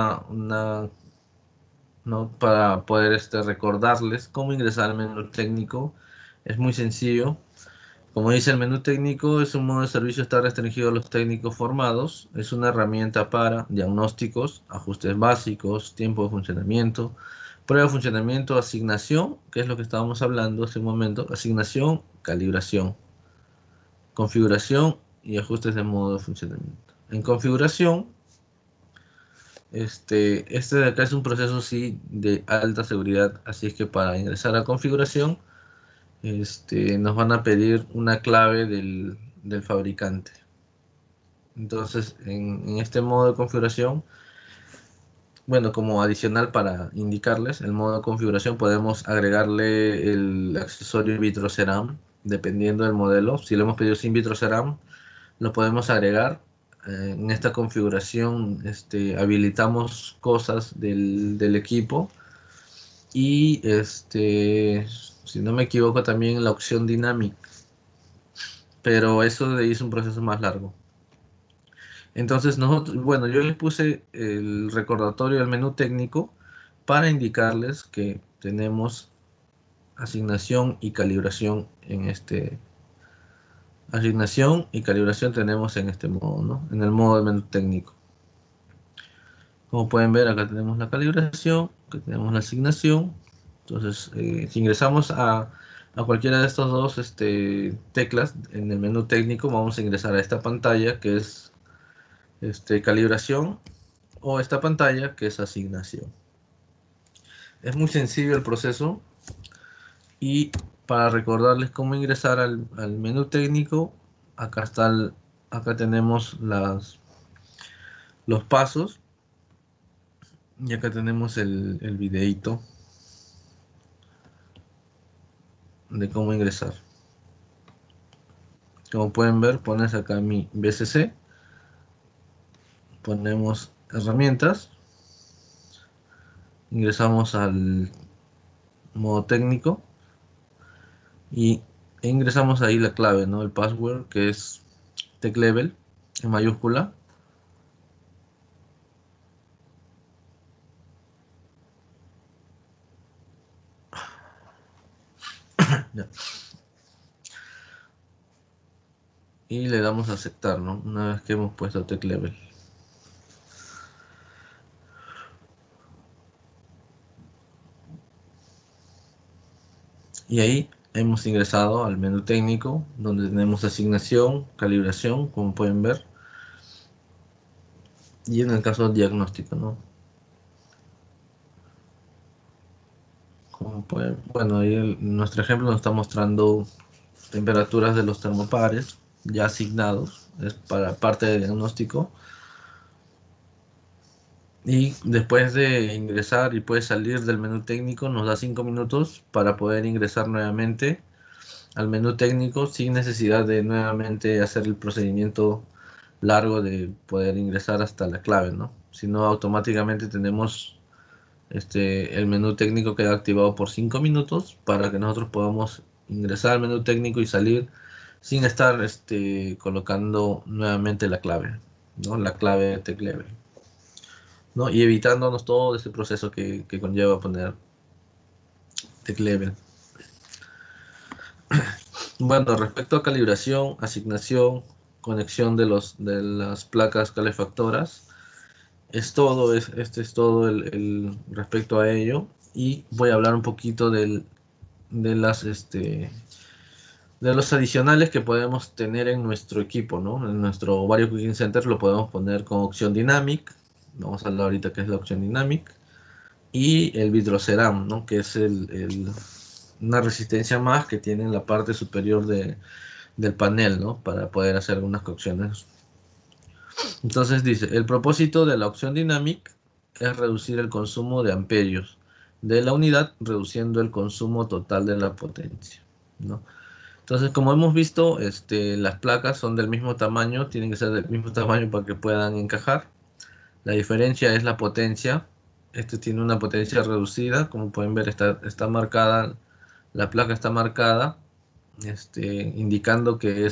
¿no? Para poder recordarles cómo ingresar al menú técnico. Es muy sencillo. Como dice el menú técnico, es un modo de servicio está restringido a los técnicos formados. Es una herramienta para diagnósticos, ajustes básicos, tiempo de funcionamiento, prueba de funcionamiento, asignación, que es lo que estábamos hablando hace un momento, asignación, calibración, configuración y ajustes de modo de funcionamiento. En configuración, de acá es un proceso sí de alta seguridad, así es que para ingresar a configuración, nos van a pedir una clave del fabricante. Entonces, en este modo de configuración, bueno, como adicional para indicarles el modo de configuración, podemos agregarle el accesorio VitroCeram, dependiendo del modelo. Si lo hemos pedido sin VitroCeram, lo podemos agregar. En esta configuración, habilitamos cosas del equipo y, si no me equivoco, también la opción Dynamic, pero eso de ahí es un proceso más largo. Entonces bueno, yo les puse el recordatorio del menú técnico para indicarles que tenemos asignación y calibración asignación y calibración tenemos en este modo, ¿no? En el modo de menú técnico. Como pueden ver, acá tenemos la calibración, acá tenemos la asignación. Entonces, si ingresamos a cualquiera de estos dos teclas en el menú técnico, vamos a ingresar a esta pantalla que es calibración, o esta pantalla que es asignación. Es muy sencillo el proceso, y para recordarles cómo ingresar al menú técnico, acá acá tenemos los pasos, y acá tenemos el videíto de cómo ingresar. Como pueden ver, pones acá mi BCC, ponemos herramientas, ingresamos al modo técnico y ingresamos ahí la clave, ¿no? El password, que es TechLevel en mayúscula. Ya. Y le damos a aceptar, ¿no? Una vez que hemos puesto TechLevel. Y ahí hemos ingresado al menú técnico, donde tenemos asignación, calibración, como pueden ver, y en el caso diagnóstico, ¿no? Como pueden, bueno, ahí nuestro ejemplo nos está mostrando temperaturas de los termopares ya asignados, es para parte de diagnóstico. Y después de ingresar y puede salir del menú técnico, nos da 5 minutos para poder ingresar nuevamente al menú técnico sin necesidad de nuevamente hacer el procedimiento largo de poder ingresar hasta la clave, ¿no? Sino automáticamente tenemos el menú técnico queda activado por 5 minutos para que nosotros podamos ingresar al menú técnico y salir sin estar colocando nuevamente la clave, ¿no? La clave de TechLevel, ¿no? Y evitándonos todo ese proceso que conlleva poner TechLevel. Bueno, respecto a calibración, asignación, conexión de las placas calefactoras, este es todo respecto a ello. Y voy a hablar un poquito de de los adicionales que podemos tener en nuestro equipo, ¿no? En nuestro Vario Cooking Center lo podemos poner con opción Dynamic. Vamos a hablar ahorita qué es la opción Dynamic. Y el Vidroceram, ¿no? Que es una resistencia más que tiene en la parte superior del panel, ¿no? Para poder hacer algunas cocciones. Entonces dice, el propósito de la opción Dynamic es reducir el consumo de amperios de la unidad, reduciendo el consumo total de la potencia, ¿no? Entonces, como hemos visto, las placas son del mismo tamaño, tienen que ser del mismo tamaño para que puedan encajar. La diferencia es la potencia. Este tiene una potencia reducida, como pueden ver, está marcada, la placa está marcada, indicando que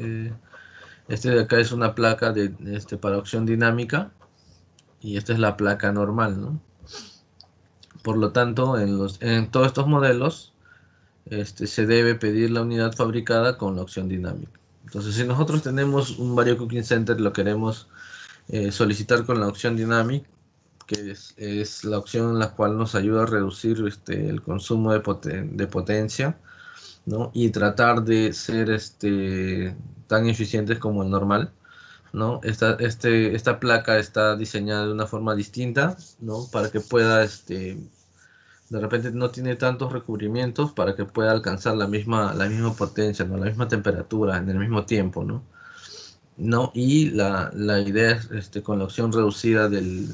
este de acá es una placa para opción dinámica, y esta es la placa normal, ¿no? Por lo tanto, en todos estos modelos, se debe pedir la unidad fabricada con la opción dinámica. Entonces, si nosotros tenemos un Vario Cooking Center y lo queremos solicitar con la opción Dynamic, que es la opción en la cual nos ayuda a reducir el consumo de potencia, ¿no? Y tratar de ser tan eficientes como el normal, ¿no? Esta placa está diseñada de una forma distinta, ¿no? Para que pueda, de repente no tiene tantos recubrimientos para que pueda alcanzar la misma potencia, ¿no? La misma temperatura en el mismo tiempo, ¿no? ¿No? Y la idea es con la opción reducida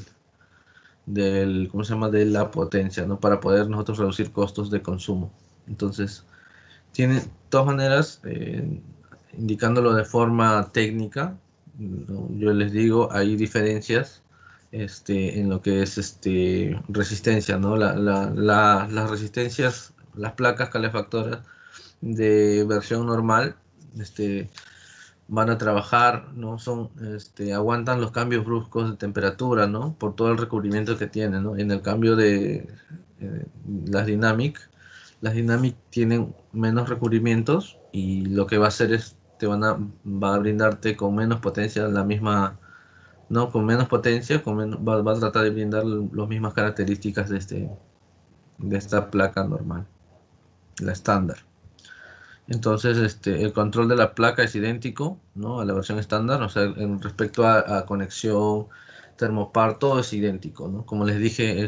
¿cómo se llama? De la potencia, ¿no? Para poder nosotros reducir costos de consumo. Entonces, tiene, de todas maneras, indicándolo de forma técnica, ¿no? Yo les digo, hay diferencias en lo que es resistencia, ¿no? Las resistencias, las placas calefactoras de versión normal, van a trabajar, ¿no? Aguantan los cambios bruscos de temperatura, ¿no? Por todo el recubrimiento que tienen, ¿no? En el cambio de eh, las las Dynamic tienen menos recubrimientos, y lo que va a hacer es va a brindarte con menos potencia ¿no? Con menos potencia, va a tratar de brindar las mismas características de esta placa normal, la estándar. Entonces, el control de la placa es idéntico, ¿no? A la versión estándar, o sea, en respecto a conexión, termopar, todo es idéntico, ¿no? Como les dije,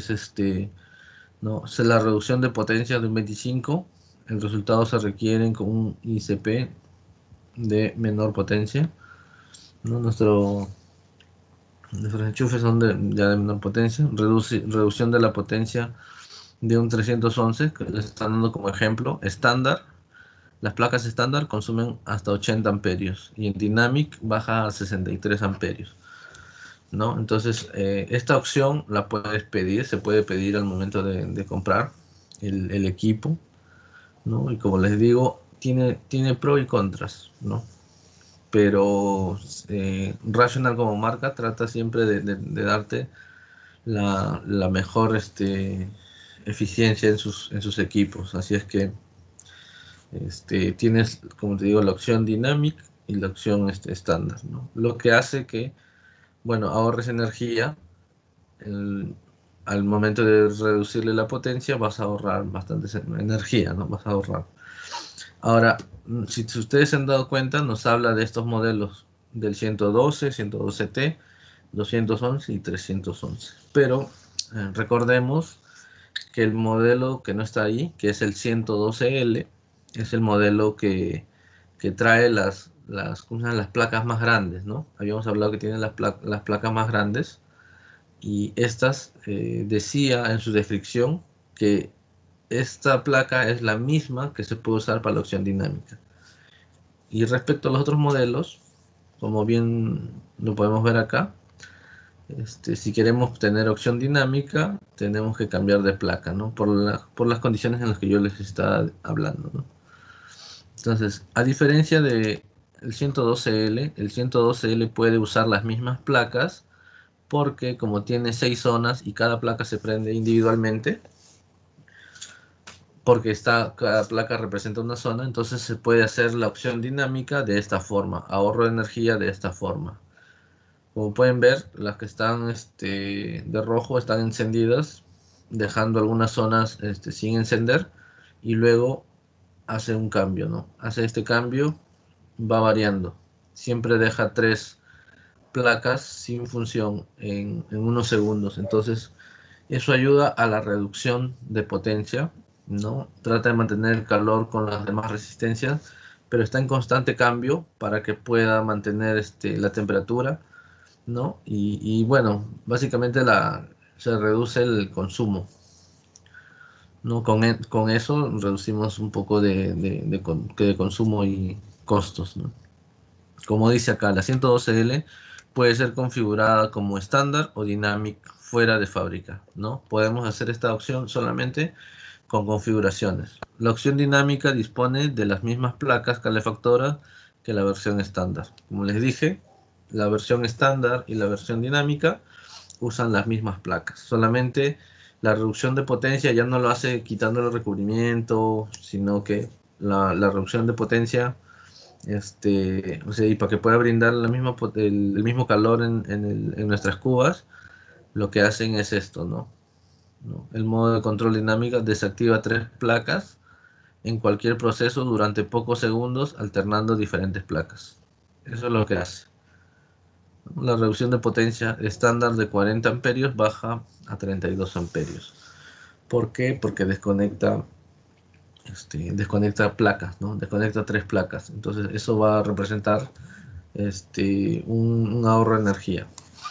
¿no? Es la reducción de potencia de un 25, el resultado se requiere con un ICP de menor potencia, ¿no? Nuestros enchufes son ya de menor potencia, reducción de la potencia de un 311, que les están dando como ejemplo, estándar. Las placas estándar consumen hasta 80 amperios y en Dynamic baja a 63 amperios, ¿no? Entonces, esta opción la puedes pedir, se puede pedir al momento de comprar el equipo, ¿no? Y como les digo, tiene pros y contras, ¿no? Pero Rational como marca trata siempre de darte la mejor eficiencia en sus equipos. Así es que tienes, como te digo, la opción Dynamic y la opción estándar, ¿no? Lo que hace que, bueno, ahorres energía. el- Al momento de reducirle la potencia vas a ahorrar bastante energía, ¿no? Vas a ahorrar. Ahora, si ustedes se han dado cuenta, nos habla de estos modelos del 112, 112T, 211 y 311. Pero recordemos que el modelo que no está ahí, que es el 112L, es el modelo que trae ¿cómo se llaman? Las placas más grandes, ¿no? Habíamos hablado que tienen las placas más grandes y estas decía en su descripción que esta placa es la misma que se puede usar para la opción dinámica. Y respecto a los otros modelos, como bien lo podemos ver acá, si queremos tener opción dinámica, tenemos que cambiar de placa, ¿no? Por las condiciones en las que yo les estaba hablando, ¿no? Entonces, a diferencia de el 112L puede usar las mismas placas porque como tiene 6 zonas y cada placa se prende individualmente, porque cada placa representa una zona, entonces se puede hacer la opción dinámica de esta forma, ahorro de energía de esta forma. Como pueden ver, las que están de rojo están encendidas, dejando algunas zonas sin encender y luego hace un cambio, ¿no? Hace este cambio, va variando. Siempre deja 3 placas sin función en unos segundos. Entonces, eso ayuda a la reducción de potencia, ¿no? Trata de mantener el calor con las demás resistencias, pero está en constante cambio para que pueda mantener la temperatura, ¿no? Y bueno, básicamente se reduce el consumo, ¿no? Con eso reducimos un poco de consumo y costos, ¿no? Como dice acá, la 112L puede ser configurada como estándar o dynamic fuera de fábrica, ¿no? Podemos hacer esta opción solamente con configuraciones. La opción dinámica dispone de las mismas placas calefactoras que la versión estándar. Como les dije, la versión estándar y la versión dinámica usan las mismas placas. Solamente la reducción de potencia ya no lo hace quitando el recubrimiento, sino que la reducción de potencia, o sea, y para que pueda brindar el mismo calor en nuestras cubas, lo que hacen es esto, ¿no? El modo de control dinámico desactiva 3 placas en cualquier proceso durante pocos segundos, alternando diferentes placas. Eso es lo que hace. La reducción de potencia estándar de 40 amperios baja a 32 amperios. ¿Por qué? Porque desconecta placas, ¿no? Desconecta 3 placas. Entonces eso va a representar un ahorro de energía.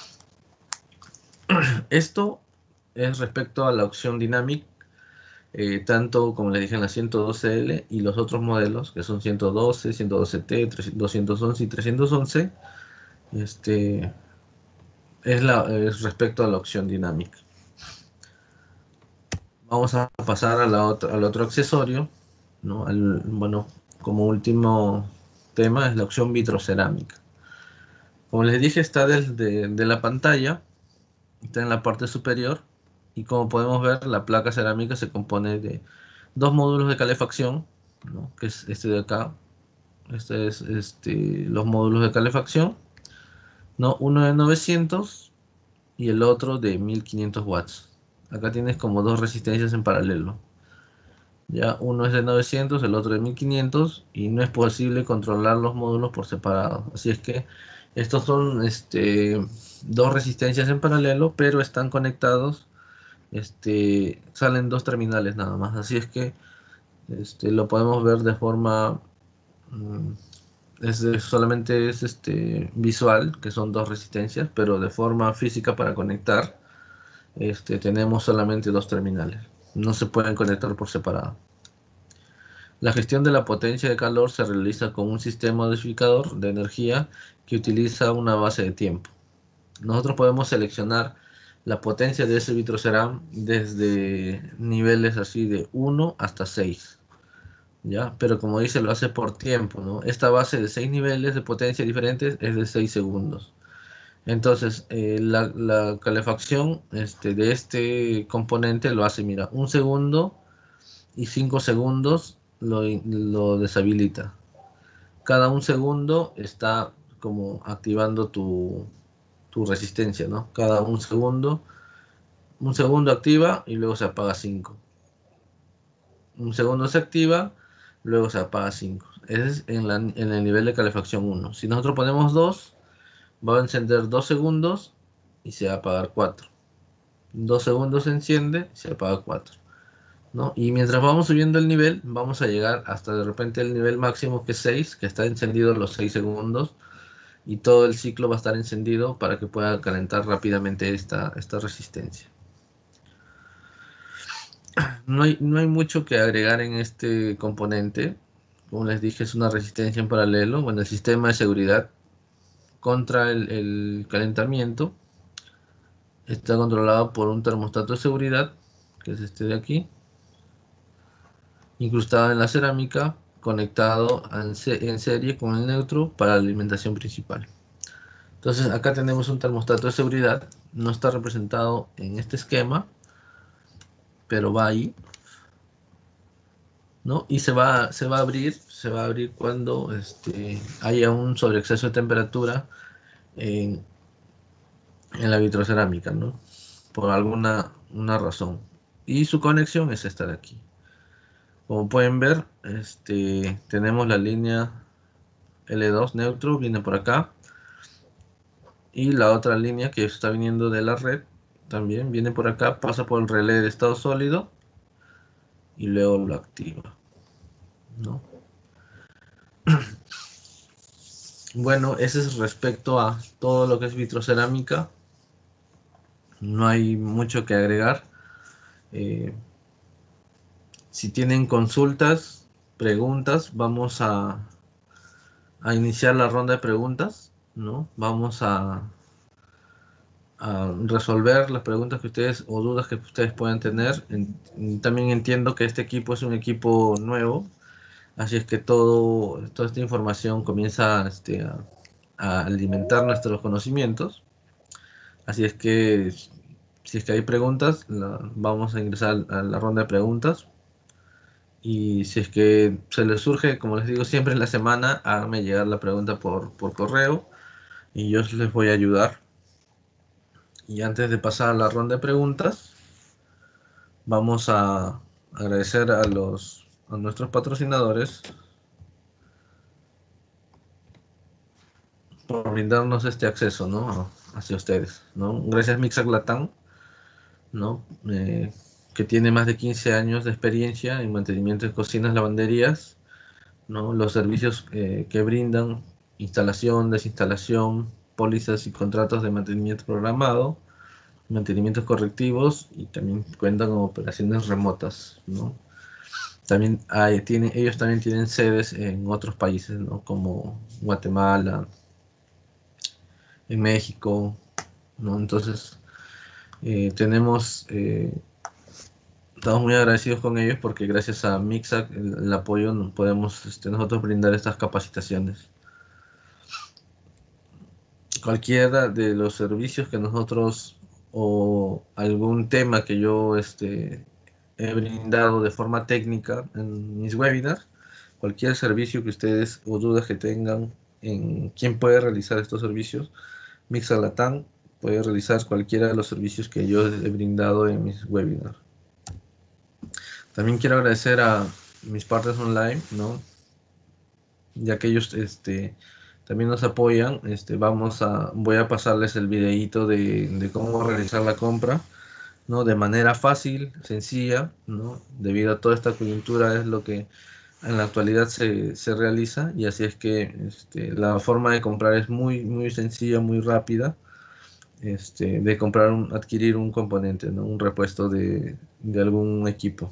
Esto es respecto a la opción Dynamic, tanto como les dije en la 112L y los otros modelos que son 112, 112T, 211 y 311. Este, es respecto a la opción Dynamic. Vamos a pasar al otro accesorio, ¿no? Bueno, como último tema es la opción vitrocerámica. Como les dije, está desde de la pantalla, está en la parte superior y como podemos ver, la placa cerámica se compone de 2 módulos de calefacción, ¿no? Que es este de acá. Este es los módulos de calefacción ¿no? Uno de 900 y el otro de 1500 watts. Acá tienes como dos resistencias en paralelo. Ya uno es de 900, el otro de 1500 y no es posible controlar los módulos por separado. Así es que estos son dos resistencias en paralelo, pero están conectados. Salen dos terminales nada más. Así es que lo podemos ver de forma mm, solamente es visual, que son dos resistencias, pero de forma física para conectar, tenemos solamente dos terminales. No se pueden conectar por separado. La gestión de la potencia de calor se realiza con un sistema modificador de energía que utiliza una base de tiempo. Nosotros podemos seleccionar la potencia de ese vitroceram desde niveles así de 1 hasta 6. ¿Ya? Pero como dice, lo hace por tiempo, ¿no? Esta base de 6 niveles de potencia diferentes es de 6 segundos. Entonces, la calefacción de este componente lo hace, mira, 1 segundo y 5 segundos lo deshabilita. Cada 1 segundo está como activando tu resistencia, ¿no? Cada 1 segundo activa y luego se apaga 5. 1 segundo se activa, luego se apaga 5. Ese es en el nivel de calefacción 1. Si nosotros ponemos 2, va a encender 2 segundos y se va a apagar 4. 2 segundos se enciende y se apaga 4. ¿No? Y mientras vamos subiendo el nivel, vamos a llegar hasta de repente el nivel máximo que es 6, que está encendido los 6 segundos. Y todo el ciclo va a estar encendido para que pueda calentar rápidamente esta resistencia. No hay mucho que agregar en este componente. Como les dije, es una resistencia en paralelo. Bueno, el sistema de seguridad contra el calentamiento está controlado por un termostato de seguridad, que es este de aquí, incrustado en la cerámica, conectado en serie con el neutro para la alimentación principal. Entonces acá tenemos un termostato de seguridad, no está representado en este esquema, pero va ahí, ¿no? Y se va a abrir cuando haya un sobreexceso de temperatura en, en la vitrocerámica, ¿no? Por alguna una razón. Y su conexión es esta de aquí. Como pueden ver, tenemos la línea L2 neutro, viene por acá. Y la otra línea que está viniendo de la red también viene por acá, pasa por el relé de estado sólido y luego lo activa, ¿no? Bueno, ese es respecto a todo lo que es vitrocerámica. No hay mucho que agregar. Eh, si tienen consultas, preguntas, vamos a iniciar la ronda de preguntas, ¿no? Vamos a resolver las preguntas que ustedes o dudas que ustedes puedan tener. También entiendo que este equipo es un equipo nuevo, así es que toda esta información comienza a alimentar nuestros conocimientos. Así es que si es que hay preguntas, vamos a ingresar a la ronda de preguntas. Y si es que se les surge, como les digo siempre en la semana, háganme llegar la pregunta por correo y yo les voy a ayudar. Y antes de pasar a la ronda de preguntas, vamos a agradecer a nuestros patrocinadores por brindarnos este acceso, ¿no? Hacia ustedes, ¿no? Gracias Mixac Latam, ¿no? Que tiene más de 15 años de experiencia en mantenimiento de cocinas, lavanderías, ¿no? Los servicios que brindan, instalación, desinstalación, pólizas y contratos de mantenimiento programado, mantenimientos correctivos y también cuentan con operaciones remotas, ¿no? También ellos también tienen sedes en otros países, ¿no? Como Guatemala, en México, ¿no? Entonces, estamos muy agradecidos con ellos porque gracias a Mixac, el apoyo, podemos nosotros brindar estas capacitaciones. Cualquiera de los servicios que nosotros o algún tema que yo he brindado de forma técnica en mis webinars, cualquier servicio que ustedes o dudas que tengan en quién puede realizar estos servicios, Mixalatán puede realizar cualquiera de los servicios que yo he brindado en mis webinars. También quiero agradecer a mis partners online, ¿no? Ya que ellos también nos apoyan. Voy a pasarles el videíto de cómo realizar la compra, ¿no? De manera fácil, sencilla, ¿no? Debido a toda esta coyuntura es lo que en la actualidad se realiza, y así es que la forma de comprar es muy, muy sencilla, muy rápida, de adquirir un componente, ¿no? Un repuesto de algún equipo.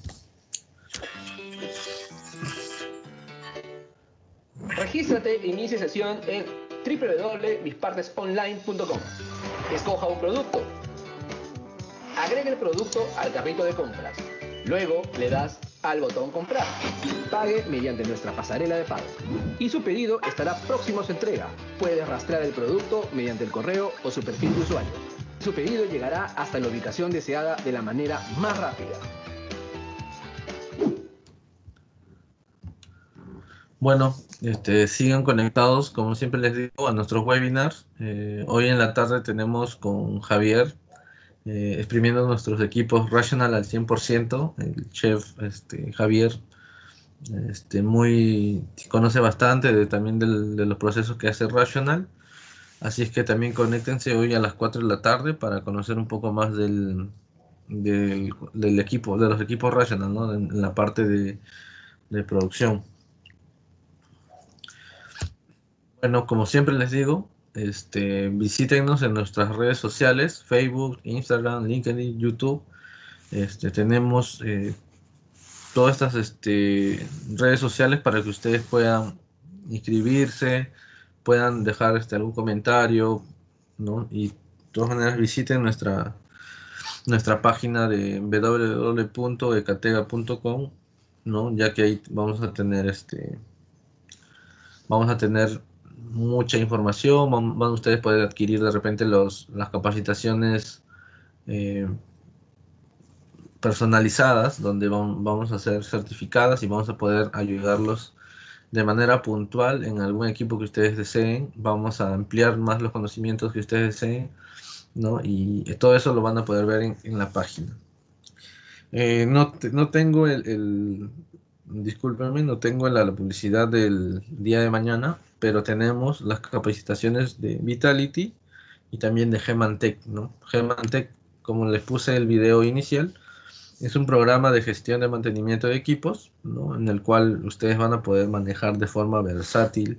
Regístrate e inicie sesión en www.mispartnersonline.com. Escoja un producto. Agregue el producto al carrito de compras. Luego le das al botón comprar. Pague mediante nuestra pasarela de pago. Y su pedido estará próximo a su entrega. Puede rastrear el producto mediante el correo o su perfil de usuario. Su pedido llegará hasta la ubicación deseada de la manera más rápida. Bueno, sigan conectados, como siempre les digo, a nuestros webinars. Hoy en la tarde tenemos con Javier, exprimiendo nuestros equipos Rational al 100%. El chef Javier conoce bastante también de los procesos que hace Rational. Así es que también conéctense hoy a las 4 de la tarde para conocer un poco más del equipo, de los equipos Rational, ¿no? En la parte de producción. Bueno, como siempre les digo, visítenos en nuestras redes sociales: Facebook, Instagram, LinkedIn, YouTube. Tenemos todas estas redes sociales para que ustedes puedan inscribirse, puedan dejar algún comentario, ¿no? Y de todas maneras visiten nuestra página de www.ecatega.com, ¿no? Ya que ahí vamos a tener mucha información. Van ustedes a poder adquirir de repente las capacitaciones eh, personalizadas, donde vamos a ser certificadas y vamos a poder ayudarlos de manera puntual en algún equipo que ustedes deseen. Vamos a ampliar más los conocimientos que ustedes deseen, ¿no? Y todo eso lo van a poder ver en la página. No tengo discúlpenme, no tengo la publicidad del día de mañana, pero tenemos las capacitaciones de Vitality y también de Gemantech, ¿no? Gemantech, como les puse el video inicial, es un programa de gestión de mantenimiento de equipos, ¿no? En el cual ustedes van a poder manejar de forma versátil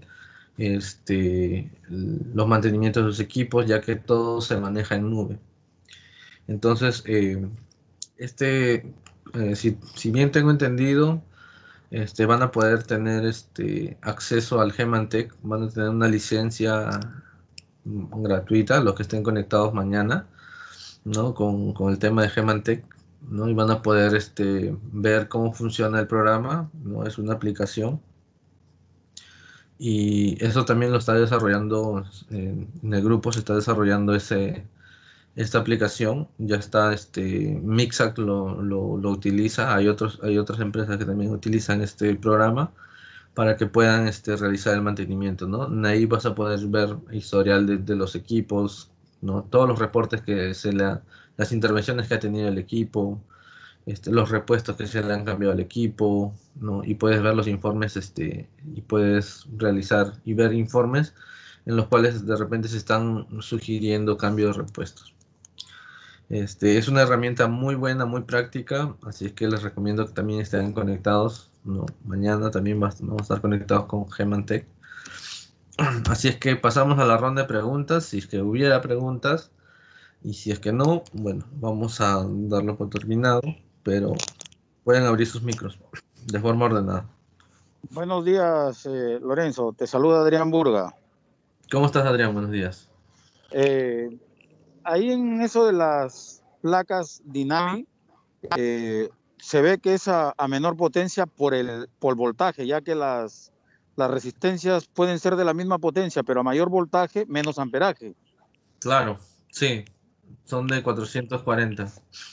los mantenimientos de sus equipos, ya que todo se maneja en nube. Entonces, si bien tengo entendido, van a poder tener acceso al Gemantech, van a tener una licencia gratuita los que estén conectados mañana, ¿no? Con el tema de Gemantech, ¿no? Y van a poder ver cómo funciona el programa, ¿no? Es una aplicación, y eso también lo está desarrollando en el grupo. Se está desarrollando esta aplicación. Ya está, Mixac lo utiliza. Hay otras empresas que también utilizan este programa para que puedan realizar el mantenimiento, ¿no? Ahí vas a poder ver historial de los equipos, ¿no? Todos los reportes las intervenciones que ha tenido el equipo, los repuestos que se le han cambiado al equipo, ¿no? Y puedes ver los informes, y puedes realizar y ver informes en los cuales de repente se están sugiriendo cambios de repuestos. Es una herramienta muy buena, muy práctica, así es que les recomiendo que también estén conectados, ¿no? Mañana también vamos a estar conectados con Gemantech. Así es que pasamos a la ronda de preguntas, si es que hubiera preguntas, y si es que no, bueno, vamos a darlo por terminado, pero pueden abrir sus micros de forma ordenada. Buenos días, Lorenzo. Te saluda Adrián Burga. ¿Cómo estás, Adrián? Buenos días. Ahí en eso de las placas Dynamic, se ve que es a menor potencia por voltaje, ya que las resistencias pueden ser de la misma potencia, pero a mayor voltaje, menos amperaje. Claro, sí, son de 440.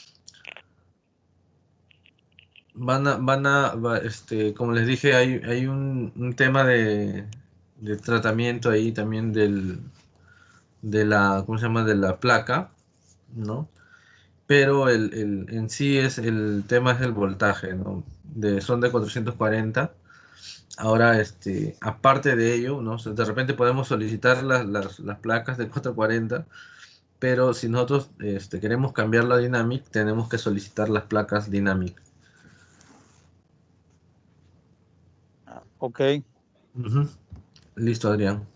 Como les dije, hay un tema de tratamiento ahí también de la, ¿cómo se llama? De la placa, ¿no? Pero en sí el tema es el voltaje, ¿no? Son de 440. Ahora, aparte de ello, ¿no? O sea, de repente podemos solicitar las placas de 440, pero si nosotros queremos cambiar la Dynamic, tenemos que solicitar las placas Dynamic. Ok. Ujú. Listo, Adrián.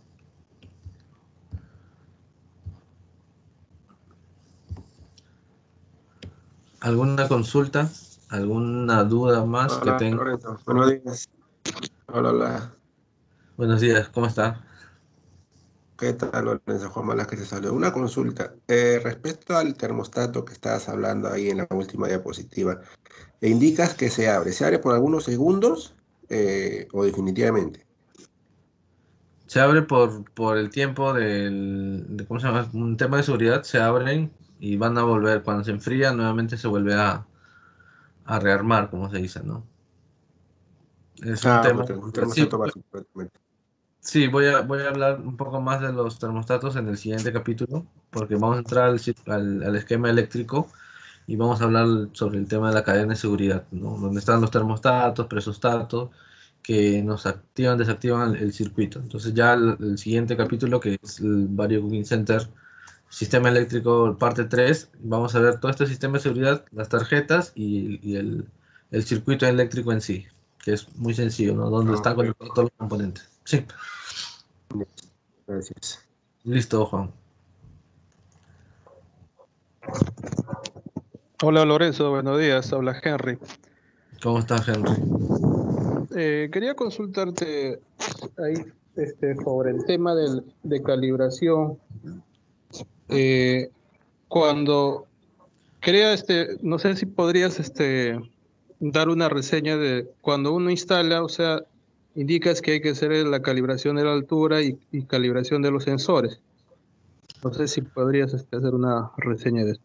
¿Alguna consulta? ¿Alguna duda más que Hola, tenga? Lorenzo. Buenos días. Hola, hola. Buenos días, ¿cómo está? ¿Qué tal, Lorenzo? Juan Malas que te saluda. Una consulta. Respecto al termostato que estabas hablando ahí en la última diapositiva, ¿indicas que se abre? ¿Se abre por algunos segundos o definitivamente? Se abre por el tiempo ¿cómo se llama? Un tema de seguridad, se abren y van a volver. Cuando se enfría, nuevamente se vuelve a rearmar, como se dice, ¿no? Es un Ah, tema. pues un Sí, termostato básico, prácticamente. sí, voy a hablar un poco más de los termostatos en el siguiente capítulo, porque vamos a entrar al esquema eléctrico y vamos a hablar sobre el tema de la cadena de seguridad, ¿no? Donde están los termostatos, presostatos, que nos activan, desactivan el circuito. Entonces ya el siguiente capítulo, que es el Vario Cooking Center, sistema eléctrico parte 3, vamos a ver todo este sistema de seguridad, las tarjetas y el circuito eléctrico en sí, que es muy sencillo, ¿no? Donde Ah, están ok. conectados todos los componentes. Sí, Gracias. listo, Juan. Hola Lorenzo, buenos días, habla Henry. ¿Cómo estás, Henry? Quería consultarte ahí sobre el tema de calibración. Eh, Cuando quería, no sé si podrías dar una reseña de cuando uno instala, o sea, indicas que hay que hacer la calibración de la altura y calibración de los sensores. No sé si podrías hacer una reseña de eso.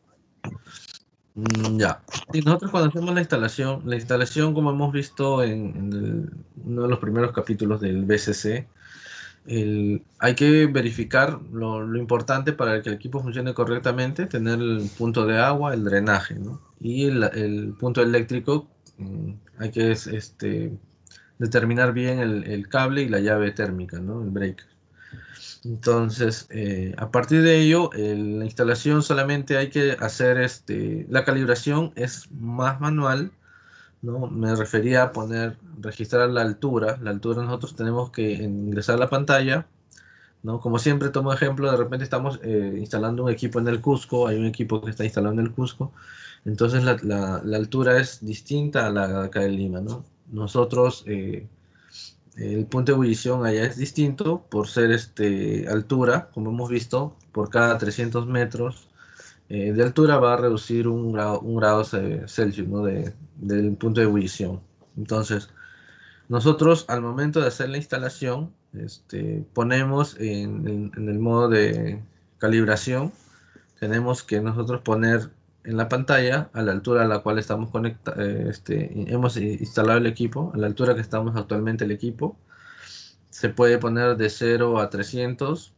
Ya. Y nosotros cuando hacemos la instalación como hemos visto uno de los primeros capítulos del BCC, hay que verificar lo importante para que el equipo funcione correctamente, tener el punto de agua, el drenaje, ¿no? Y el punto eléctrico, hay que determinar bien el cable y la llave térmica, ¿no? El breaker. Entonces, a partir de ello, la instalación solamente hay que hacer la calibración es más manual, ¿no? Me refería a registrar la altura. La altura nosotros tenemos que ingresar a la pantalla, ¿no? Como siempre tomo ejemplo, de repente estamos instalando un equipo en el Cusco, hay un equipo que está instalado en el Cusco, entonces la altura es distinta a la de acá en Lima, ¿no? Nosotros, el punto de ebullición allá es distinto por ser altura, como hemos visto, por cada 300 metros de altura va a reducir un grado Celsius, ¿no? Del punto de ebullición. Entonces, nosotros al momento de hacer la instalación, ponemos en el modo de calibración, tenemos que nosotros poner en la pantalla a la altura a la cual estamos hemos instalado el equipo, a la altura que estamos actualmente el equipo. Se puede poner de 0 a 300,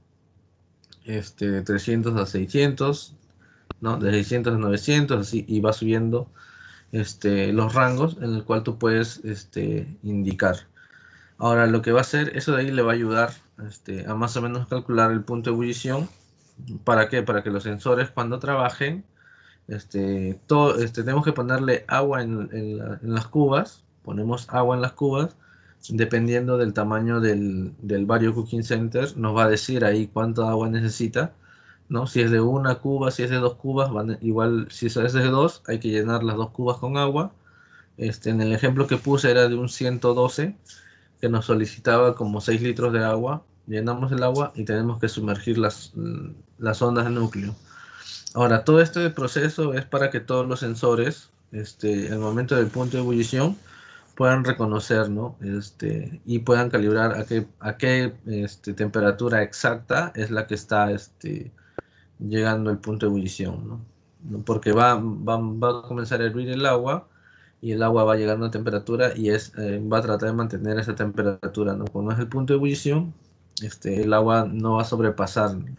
300 a 600, ¿no? De 600 a 900, así, y va subiendo los rangos en el cual tú puedes indicar. Ahora, lo que va a hacer, eso de ahí le va a ayudar a más o menos calcular el punto de ebullición. ¿Para qué? Para que los sensores cuando trabajen, tenemos que ponerle agua en las cubas, ponemos agua en las cubas, dependiendo del tamaño del Vario Cooking Center, nos va a decir ahí cuánto agua necesita, ¿no? Si es de una cuba, si es de dos cubas, igual si es de dos, hay que llenar las dos cubas con agua. En el ejemplo que puse era de un 112 que nos solicitaba como 6 litros de agua. Llenamos el agua y tenemos que sumergir las ondas de núcleo. Ahora, todo este proceso es para que todos los sensores, el momento del punto de ebullición, puedan reconocer, ¿no? Y puedan calibrar a qué temperatura exacta es la que está llegando el punto de ebullición, ¿no? Porque va a comenzar a hervir el agua y el agua va a llegar a una temperatura y va a tratar de mantener esa temperatura, ¿no? Cuando es el punto de ebullición, el agua no va a sobrepasar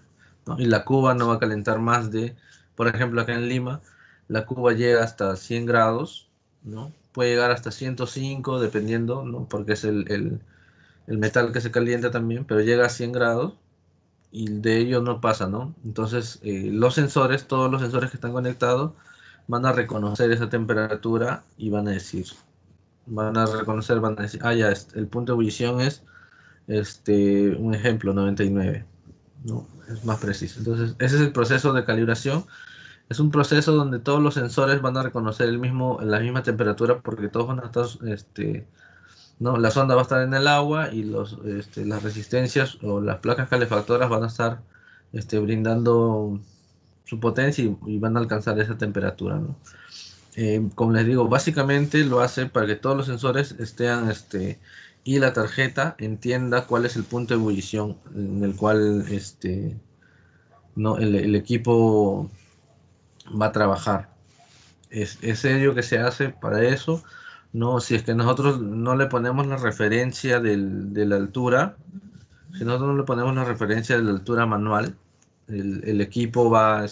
¿no? Y la cuba no va a calentar más de, por ejemplo, acá en Lima, la cuba llega hasta 100 grados, ¿no? Puede llegar hasta 105, dependiendo, ¿no? Porque es el metal que se calienta también, pero llega a 100 grados y de ello no pasa, ¿no? Entonces, los sensores, todos los sensores que están conectados, van a reconocer esa temperatura y van a reconocer, van a decir, ah, ya, el punto de ebullición es, un ejemplo, 99, ¿no? Es más preciso. Entonces, ese es el proceso de calibración. Es un proceso donde todos los sensores van a reconocer la misma temperatura porque todos van a estar, ¿no? La sonda va a estar en el agua y las resistencias o las placas calefactoras van a estar brindando su potencia y van a alcanzar esa temperatura, ¿no? Como les digo, básicamente lo hace para que todos los sensores estén, y la tarjeta entienda cuál es el punto de ebullición en el cual no, el equipo va a trabajar. Es ello que se hace para eso. No, si es que nosotros no le ponemos la referencia de la altura, si nosotros no le ponemos la referencia de la altura manual, el equipo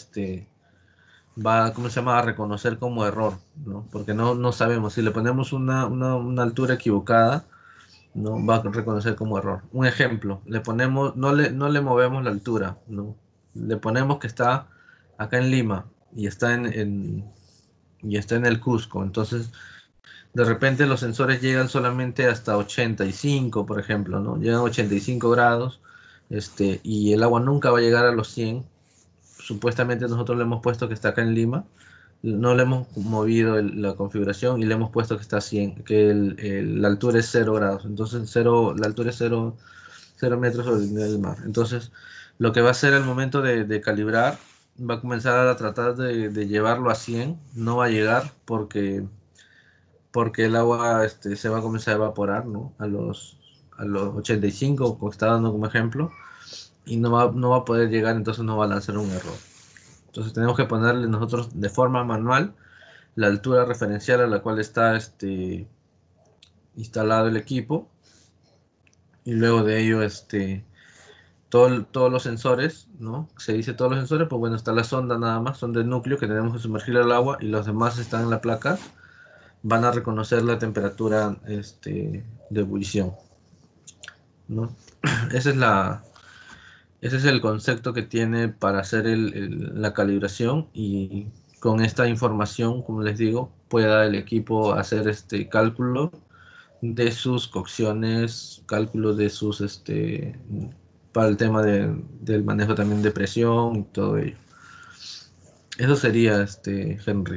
va, ¿cómo se llama?, a reconocer como error, ¿no? Porque no sabemos, si le ponemos una altura equivocada, no va a reconocer como error. Un ejemplo, le ponemos, no le movemos la altura, ¿no? Le ponemos que está acá en Lima y está y está en el Cusco, entonces de repente los sensores llegan solamente hasta 85, por ejemplo, ¿no? Llegan a 85 grados, y el agua nunca va a llegar a los 100. Supuestamente nosotros le hemos puesto que está acá en Lima, no le hemos movido la configuración y le hemos puesto que está a 100, que la altura es 0 grados, entonces la altura es 0 metros sobre el nivel del mar. Entonces, lo que va a hacer al momento de calibrar, va a comenzar a tratar de llevarlo a 100, no va a llegar porque el agua se va a comenzar a evaporar, ¿no? A los 85, como está dando como ejemplo, y no va a poder llegar, entonces no va a lanzar un error. Entonces tenemos que ponerle nosotros de forma manual la altura referencial a la cual está instalado el equipo, y luego de ello todos los sensores, ¿no? Se dice todos los sensores, pues bueno, está la sonda nada más, sonda del núcleo que tenemos que sumergir al agua, y los demás están en la placa, van a reconocer la temperatura de ebullición, ¿no? Esa es ese es el concepto que tiene para hacer la calibración, y con esta información, como les digo, pueda el equipo hacer este cálculo de sus cocciones, cálculo de sus, para el tema del manejo también de presión y todo ello. Eso sería, Henry.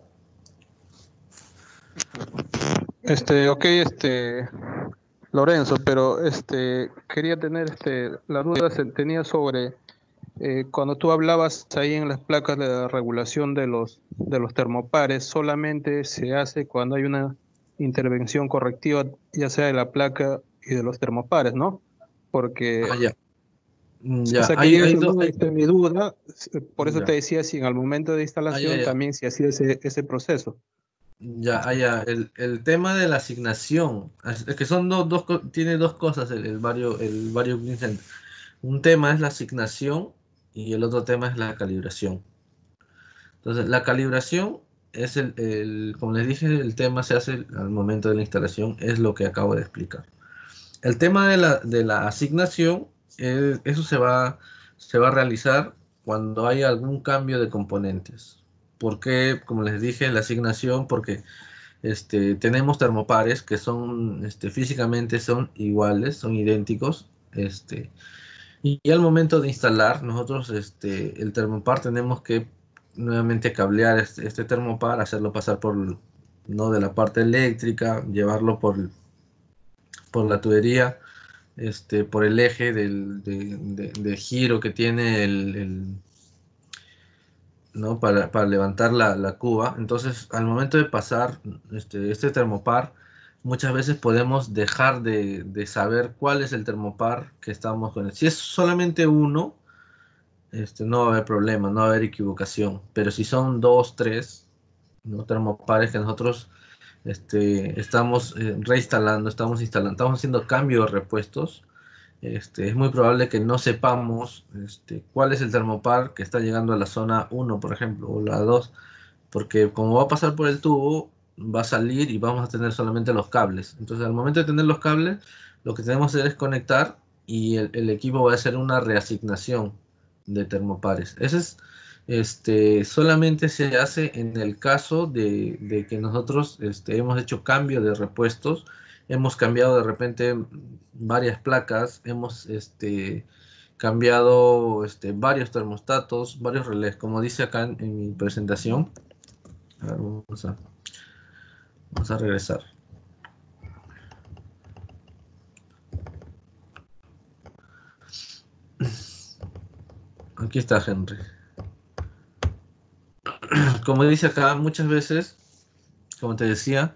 Ok, Lorenzo, pero quería tener la duda tenía sobre cuando tú hablabas ahí en las placas de la regulación de los termopares, solamente se hace cuando hay una intervención correctiva, ya sea de la placa y de los termopares, ¿no? Porque, Ya. o Ya, sea, quería hay mi duda, por eso te ya. decía si en el momento de instalación Ya. también se hacía ese proceso. Ya. El tema de la asignación, es que son tiene dos cosas el Vario Clean Center. Un tema es la asignación y el otro tema es la calibración. Entonces, la calibración es como les dije, el tema se hace al momento de la instalación, es lo que acabo de explicar. El tema de la asignación, eso se va a realizar cuando hay algún cambio de componentes. ¿Por qué? Como les dije, la asignación, porque tenemos termopares que son, físicamente son iguales, son idénticos, y al momento de instalar, nosotros, el termopar tenemos que nuevamente cablear este termopar, hacerlo pasar no de la parte eléctrica, llevarlo por la tubería, por el eje de giro que tiene ¿no? Para levantar la cuba. Entonces, al momento de pasar este termopar, muchas veces podemos dejar de saber cuál es el termopar que estamos con. Si es solamente uno, no va a haber problema, no va a haber equivocación. Pero si son dos, tres, ¿no? termopares que nosotros estamos reinstalando, estamos haciendo cambios de repuestos, es muy probable que no sepamos cuál es el termopar que está llegando a la zona 1, por ejemplo, o la 2, porque como va a pasar por el tubo, va a salir y vamos a tener solamente los cables. Entonces, al momento de tener los cables, lo que tenemos que hacer es conectar y el equipo va a hacer una reasignación de termopares. Ese es, solamente se hace en el caso de que nosotros hemos hecho cambio de repuestos, hemos cambiado de repente varias placas, hemos cambiado varios termostatos, varios relés, como dice acá en mi presentación. A ver, vamos a regresar. Aquí está Henry. Como dice acá, muchas veces, como te decía,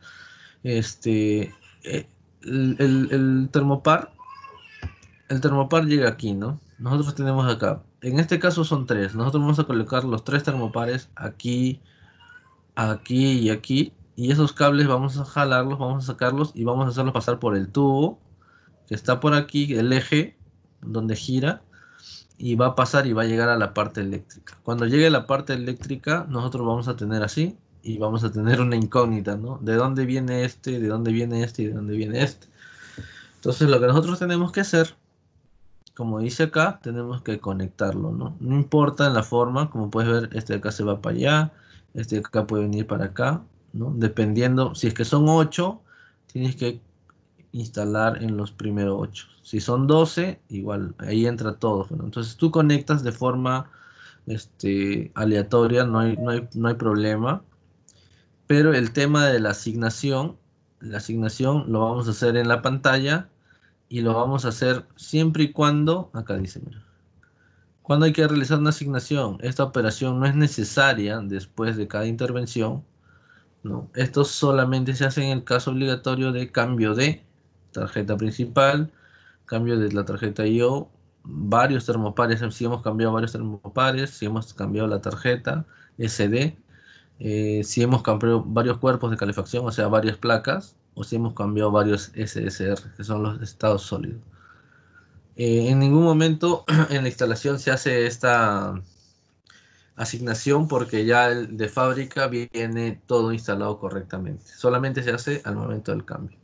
el termopar llega aquí, ¿no? Nosotros tenemos acá. En este caso son tres. Nosotros vamos a colocar los tres termopares aquí, aquí y aquí. Y esos cables vamos a jalarlos, vamos a sacarlos y vamos a hacerlos pasar por el tubo que está por aquí, el eje donde gira, y va a pasar y va a llegar a la parte eléctrica. Cuando llegue a la parte eléctrica, nosotros vamos a tener así y vamos a tener una incógnita, ¿no? ¿De dónde viene este? ¿De dónde viene este? ¿Y de dónde viene este? Entonces lo que nosotros tenemos que hacer, como dice acá, tenemos que conectarlo, ¿no? No importa en la forma, como puedes ver, este de acá se va para allá, este de acá puede venir para acá, ¿no? Dependiendo, si es que son 8, tienes que instalar en los primeros 8. Si son 12, igual, ahí entra todo, ¿no? Entonces tú conectas de forma aleatoria, no hay problema, pero el tema de la asignación lo vamos a hacer en la pantalla y lo vamos a hacer siempre y cuando, acá dice, mira, cuando hay que realizar una asignación, esta operación no es necesaria después de cada intervención, ¿no? Esto solamente se hace en el caso obligatorio de cambio de tarjeta principal, cambio de la tarjeta I/O, varios termopares, si hemos cambiado varios termopares, si hemos cambiado la tarjeta SD, si hemos cambiado varios cuerpos de calefacción, o sea, varias placas, o si hemos cambiado varios SSR, que son los estados sólidos. En ningún momento en la instalación se hace esta asignación porque ya de fábrica viene todo instalado correctamente. Solamente se hace al momento del cambio.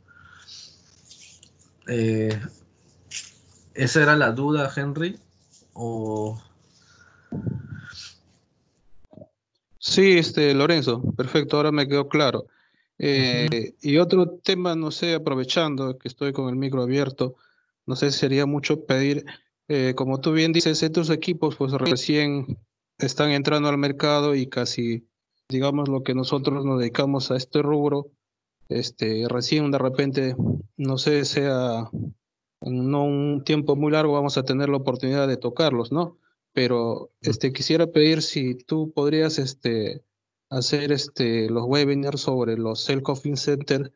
¿Esa era la duda, Henry? ¿O... Sí, Lorenzo, perfecto, ahora me quedó claro. Y otro tema, no sé, aprovechando que estoy con el micro abierto, no sé si sería mucho pedir, como tú bien dices, estos equipos pues recién están entrando al mercado y casi, digamos, lo que nosotros nos dedicamos a este rubro, recién de repente, no sé, sea en no un tiempo muy largo vamos a tener la oportunidad de tocarlos, ¿no? Pero quisiera pedir si tú podrías hacer los webinars sobre los self-config center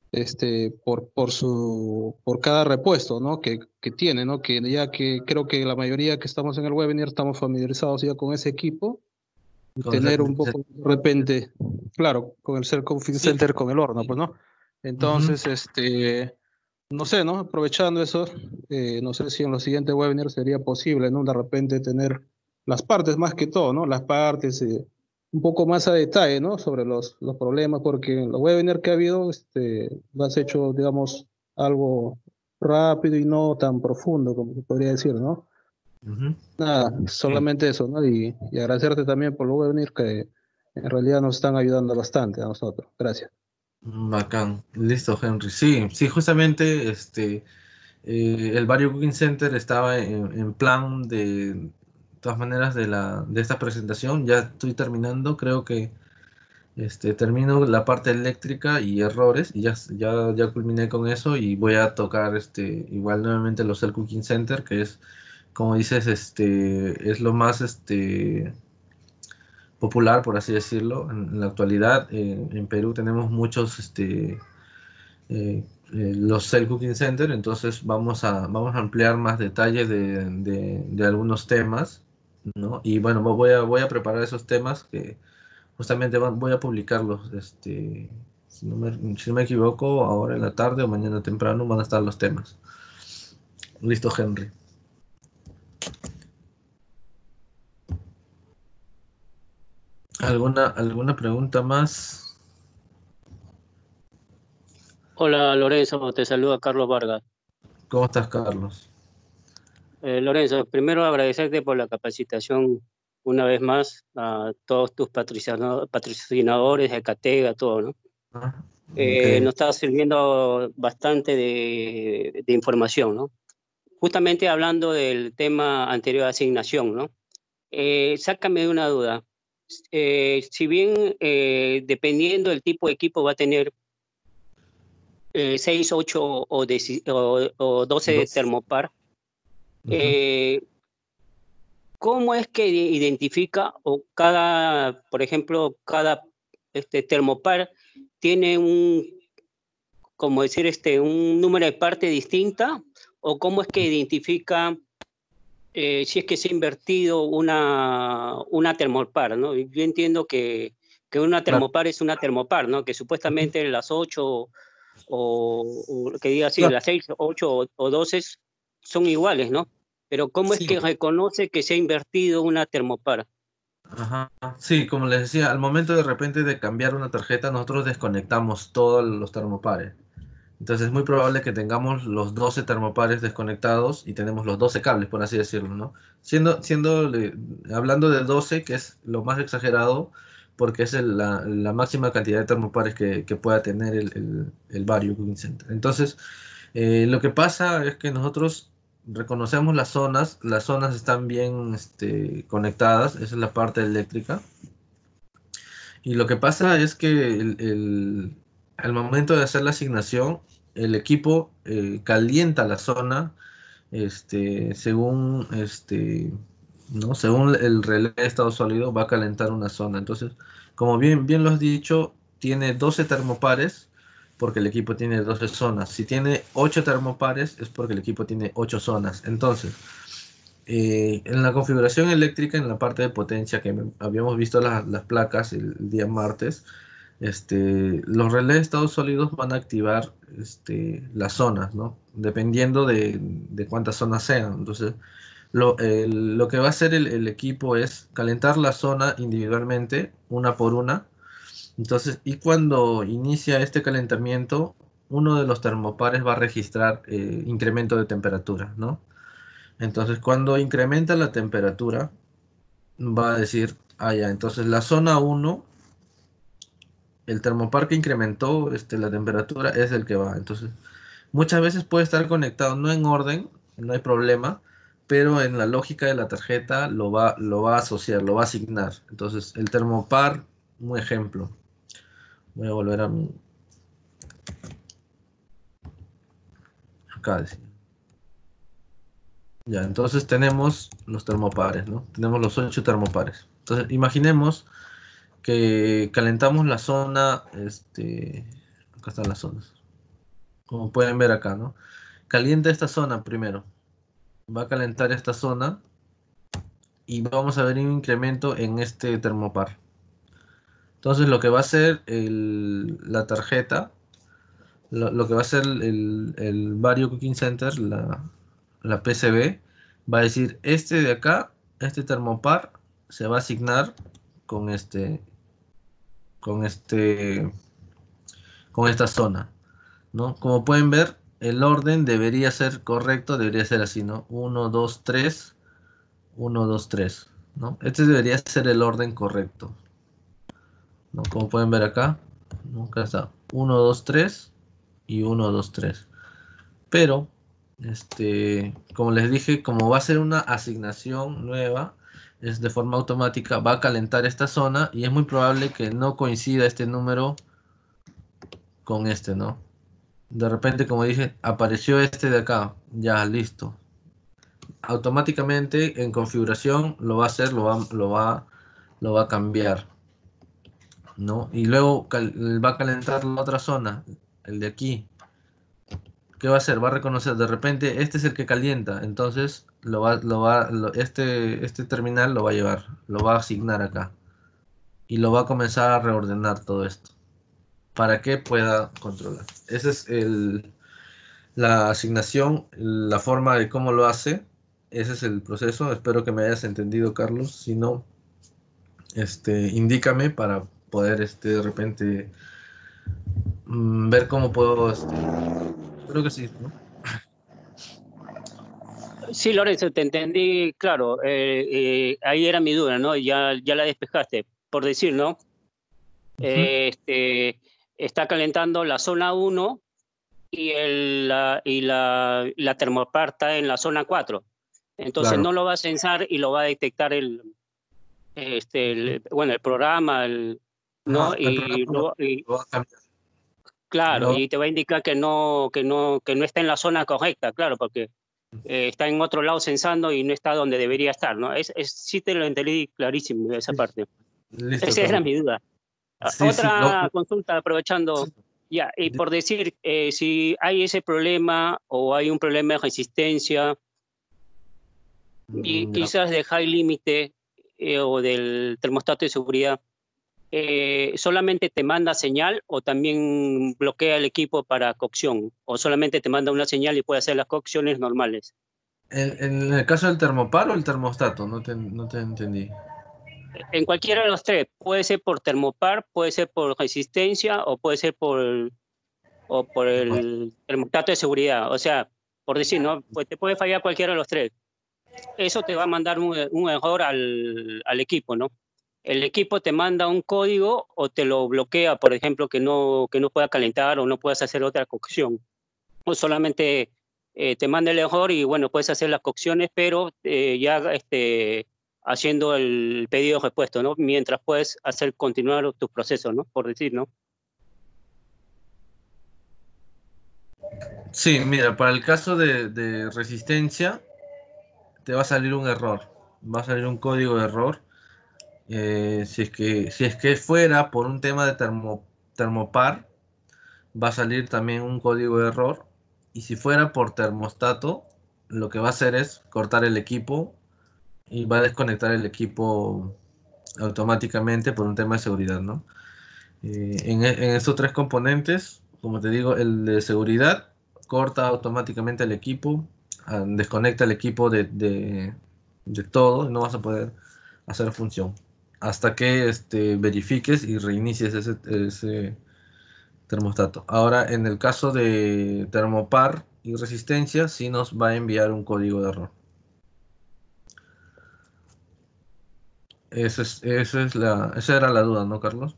por cada repuesto, ¿no? que tiene, ¿no? Que ya que creo que la mayoría que estamos en el webinar estamos familiarizados ya con ese equipo y con tener un poco de repente, claro, con el self-config Sí. center con el horno, pues, ¿no? Entonces, no sé, ¿no? Aprovechando eso, no sé si en los siguientes webinars sería posible, ¿no? De repente tener las partes más que todo, ¿no? Las partes, un poco más a detalle, ¿no? Sobre los problemas, porque en los webinars que ha habido, lo has hecho, digamos, algo rápido y no tan profundo, como se podría decir, ¿no? Nada, solamente eso, ¿no? Y agradecerte también por los webinars que en realidad nos están ayudando bastante a nosotros. Gracias. Bacán. Listo, Henry. Sí, sí, justamente el Vario Cooking Center estaba en plan de todas maneras de esta presentación. Ya estoy terminando, creo que termino la parte eléctrica y errores y ya culminé con eso y voy a tocar igual nuevamente los Cell Cooking Center, que es, como dices, es lo más popular, por así decirlo, en la actualidad. En Perú tenemos muchos los Cell Cooking Center, entonces vamos a ampliar más detalles de algunos temas, ¿no? Y bueno, voy a preparar esos temas que justamente voy a publicarlos, si no me equivoco, ahora en la tarde o mañana temprano van a estar los temas. Listo, Henry. ¿Alguna pregunta más? Hola Lorenzo, te saluda Carlos Vargas. ¿Cómo estás, Carlos? Lorenzo, primero agradecerte por la capacitación una vez más a todos tus patrocinadores de Catega, todo, ¿no? Ah, Nos ok. está sirviendo bastante de información, ¿no? Justamente hablando del tema anterior de asignación, ¿no? Sácame de una duda. Si bien dependiendo del tipo de equipo va a tener 6, 8 o 12 Dos. termopar, Ujú. ¿cómo es que identifica o cada, por ejemplo, cada termopar tiene como decir, un número de parte distinta? ¿O cómo es que identifica si es que se ha invertido una termopar, ¿no? Yo entiendo que una Claro, termopar es una termopar, ¿no? Que supuestamente las 8 o que diga así, claro. las 6, 8 o 12 son iguales, ¿no? Pero ¿cómo es Sí. que reconoce que se ha invertido una termopar? Ajá. Sí, como les decía, al momento de repente de cambiar una tarjeta, nosotros desconectamos todos los termopares. Entonces es muy probable que tengamos los 12 termopares desconectados y tenemos los 12 cables, por así decirlo, ¿no? Hablando de 12, que es lo más exagerado, porque es la máxima cantidad de termopares que pueda tener el Vario Cooking Center. Entonces, lo que pasa es que nosotros reconocemos las zonas están bien conectadas, esa es la parte eléctrica. Y lo que pasa es que al momento de hacer la asignación, el equipo calienta la zona según ¿no? Según el relé de estado sólido, va a calentar una zona. Entonces, como bien lo has dicho, tiene 12 termopares porque el equipo tiene 12 zonas. Si tiene 8 termopares es porque el equipo tiene 8 zonas. Entonces, en la configuración eléctrica, en la parte de potencia que habíamos visto las placas el día martes, los relés de estados sólidos van a activar las zonas, ¿no? Dependiendo de cuántas zonas sean. Entonces, lo que va a hacer el equipo es calentar la zona individualmente, una por una. Entonces, y cuando inicia este calentamiento, uno de los termopares va a registrar incremento de temperatura, ¿no? Entonces, cuando incrementa la temperatura, va a decir, ah, ya, entonces la zona uno, el termopar que incrementó la temperatura es el que va. Entonces, muchas veces puede estar conectado, no en orden, no hay problema, pero en la lógica de la tarjeta lo va a asociar, lo va a asignar. Entonces, el termopar, un ejemplo. Voy a volver a mi... Acá decía. Ya, entonces tenemos los termopares, ¿no? Tenemos los 8 termopares. Entonces, imaginemos que calentamos la zona, acá están las zonas, como pueden ver acá, ¿no? Calienta esta zona primero, va a calentar esta zona y vamos a ver un incremento en este termopar. Entonces lo que va a hacer la tarjeta, lo que va a hacer el Vario Cooking Center, la PCB, va a decir, este de acá, este termopar, se va a asignar con con este, con esta zona, ¿no? Como pueden ver, el orden debería ser correcto, debería ser así, ¿no? 1, 2, 3, 1, 2, 3, ¿no? Este debería ser el orden correcto, ¿no? Como pueden ver acá, ¿no? Acá está 1, 2, 3 y 1, 2, 3. Pero, como les dije, como va a ser una asignación nueva, es de forma automática, va a calentar esta zona y es muy probable que no coincida este número con ¿no? De repente, como dije, apareció este de acá. Ya, listo. Automáticamente en configuración lo va a hacer, lo va a cambiar, ¿no? Y luego va a calentar la otra zona, el de aquí. ¿Qué va a hacer? Va a reconocer, de repente, este es el que calienta. Entonces, este terminal lo va a llevar, lo va a asignar acá. Y lo va a comenzar a reordenar todo esto. Para que pueda controlar. Ese es la asignación, la forma de cómo lo hace, ese es el proceso. Espero que me hayas entendido, Carlos. Si no, indícame para poder de repente ver cómo puedo, creo que sí, ¿no? Sí, Lorenzo, te entendí, claro. Ahí era mi duda, ¿no? Ya la despejaste. Por decir, ¿no? Ujú. Está calentando la zona 1 y la termopar está en la zona 4. Entonces Claro. no lo va a censar y lo va a detectar bueno, el programa, ¿no? Ajá, el programa lo va a cambiar. Claro, Lo- y te va a indicar que no está en la zona correcta, claro, porque está en otro lado censando y no está donde debería estar, ¿no? Sí te lo entendí clarísimo esa parte. Listo, Esa era Carlos. mi duda. Sí, sí, Otra consulta, aprovechando, sí. ya, y por decir, si hay ese problema o hay un problema de resistencia y Ya. quizás de high límite o del termostato de seguridad, ¿solamente te manda señal o también bloquea el equipo para cocción? ¿O solamente te manda una señal y puede hacer las cocciones normales? En el caso del termopar o el termostato, no te entendí. En cualquiera de los tres, puede ser por termopar, puede ser por resistencia o puede ser por el termostato de seguridad. O sea, por decir, ¿no? Pues te puede fallar cualquiera de los tres. Eso te va a mandar un error al equipo, ¿no? El equipo te manda un código o te lo bloquea, por ejemplo, que no pueda calentar o no puedas hacer otra cocción. O solamente te manda el error y bueno, puedes hacer las cocciones, pero ya haciendo el pedido de repuesto, ¿no? Mientras puedes hacer continuar tus procesos, ¿no? Por decir, ¿no? Sí, mira, para el caso de resistencia, te va a salir un error. Va a salir un código de error. Si es que fuera por un tema de termopar, va a salir también un código de error. Y si fuera por termostato, lo que va a hacer es cortar el equipo y va a desconectar el equipo automáticamente por un tema de seguridad, ¿no? En estos tres componentes, como te digo, el de seguridad corta automáticamente el equipo, desconecta el equipo de todo, y no vas a poder hacer función hasta que verifiques y reinicies ese termostato. Ahora, en el caso de termopar y resistencia, sí nos va a enviar un código de error. Esa era la duda, ¿no, Carlos?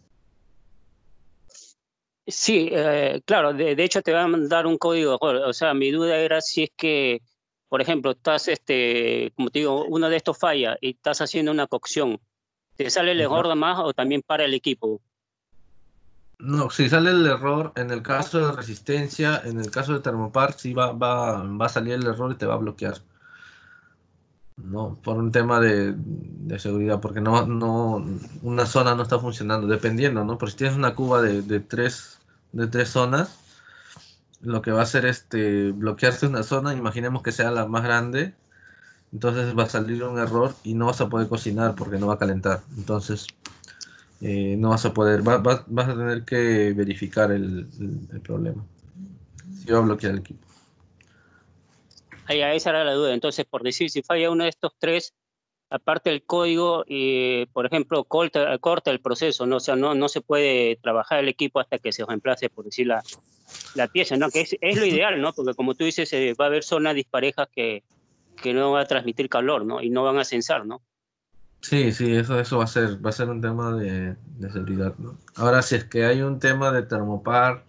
Sí, claro, de hecho te va a mandar un código de error. O sea, mi duda era si es que, por ejemplo, estás, como te digo, uno de estos falla y estás haciendo una cocción, ¿te sale el error Ya. nada más o también para el equipo? No, si sale el error, en el caso de resistencia, en el caso de termopar, sí va a salir el error y te va a bloquear. No, por un tema de seguridad, porque una zona no está funcionando, dependiendo, ¿no? Pero si tienes una cuba de tres zonas, lo que va a hacer es bloquearse una zona, imaginemos que sea la más grande, entonces va a salir un error y no vas a poder cocinar porque no va a calentar. Entonces, no vas a poder, vas a tener que verificar el problema. Si va a bloquear el equipo. Ahí, esa era la duda. Entonces, por decir, si falla uno de estos tres, aparte del código, por ejemplo, corta el proceso, ¿no? O sea, no se puede trabajar el equipo hasta que se reemplace, por decir, la pieza, ¿no? Que es lo ideal, ¿no? Porque como tú dices, va a haber zonas disparejas que no va a transmitir calor, ¿no? Y no van a censar, ¿no? Sí, sí, eso va a ser un tema de seguridad, ¿no? Ahora, si es que hay un tema de termopar,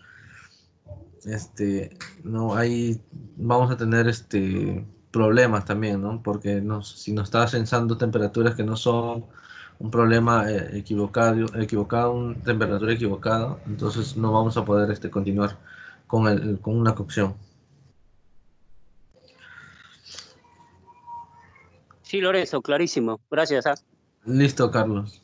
no, ahí vamos a tener problemas también, ¿no? Porque si nos está censando temperaturas que no son un problema equivocado, una temperatura equivocada, entonces no vamos a poder continuar con una cocción. Sí, Lorenzo, clarísimo. Gracias. ¿Ah? Listo, Carlos.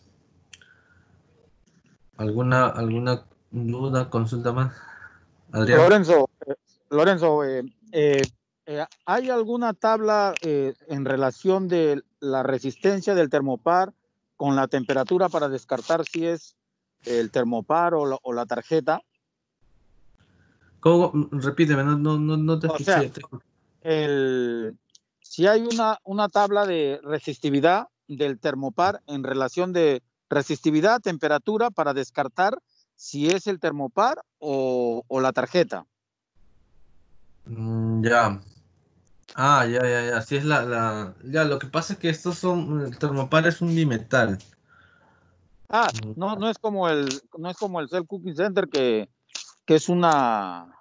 ¿Alguna duda, consulta más? Adrián. Lorenzo, Lorenzo, ¿hay alguna tabla en relación de la resistencia del termopar con la temperatura para descartar si es el termopar o la tarjeta? ¿Cómo? Repíteme, no te O sea, escuché. si hay una tabla de resistividad del termopar en relación de resistividad, temperatura, para descartar si es el termopar o la tarjeta. Ya. Ah, ya. Sí es Ya, lo que pasa es que estos son... El termopar es un bimetal. Ah, Mm, no es como el Cell Cooking Center que es una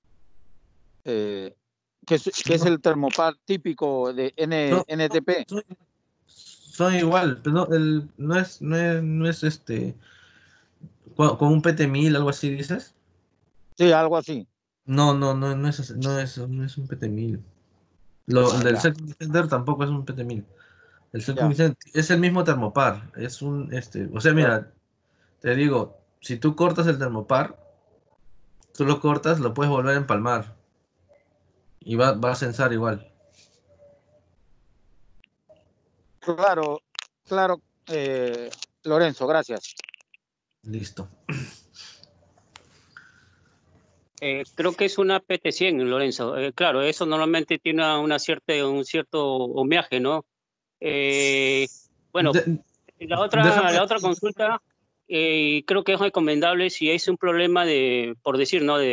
que es no, el termopar típico de son, NTP. son- son igual, pero no es con un PT1000, algo así dices. Sí, algo así. No es un PT1000. El Ah, del ya, Second Center tampoco es un PT1000. El ya. Second Center es el mismo termopar. O sea, Ya. mira, te digo, si tú cortas el termopar, tú lo cortas, lo puedes volver a empalmar y va a sensar igual. Claro, claro, Lorenzo, gracias. Listo. Creo que es una PT100, Lorenzo. Claro, eso normalmente tiene un cierto homeaje, ¿no? Bueno, De- la déjame. otra consulta, creo que es recomendable si es un problema por decir, ¿no?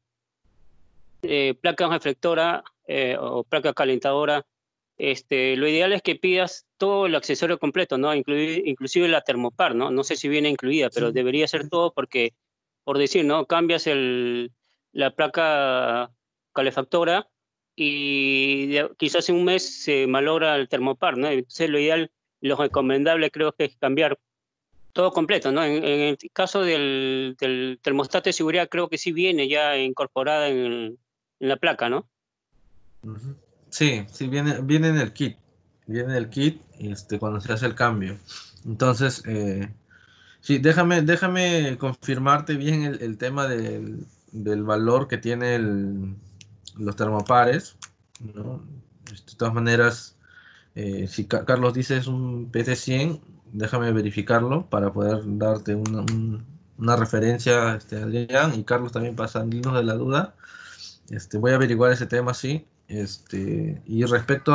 De placa reflectora o placa calentadora. Lo ideal es que pidas todo el accesorio completo, ¿no? Inclusive la termopar, ¿no? No sé si viene incluida, pero Sí, debería ser todo porque, por decir, ¿no? Cambias la placa calefactora y quizás en un mes se malogra el termopar, ¿no? Entonces lo ideal, lo recomendable creo que es cambiar todo completo, ¿no? En el caso del termostato de seguridad creo que sí viene ya incorporada en la placa, ¿no? ujú. Sí, viene en el kit. Viene en el kit cuando se hace el cambio. Entonces, sí, déjame confirmarte bien el tema del valor que tiene los termopares, ¿no? De todas maneras, si Carlos dice es un PT100, déjame verificarlo para poder darte una referencia, Adrián, y Carlos también para salirnos de la duda. Voy a averiguar ese tema, sí. Y respecto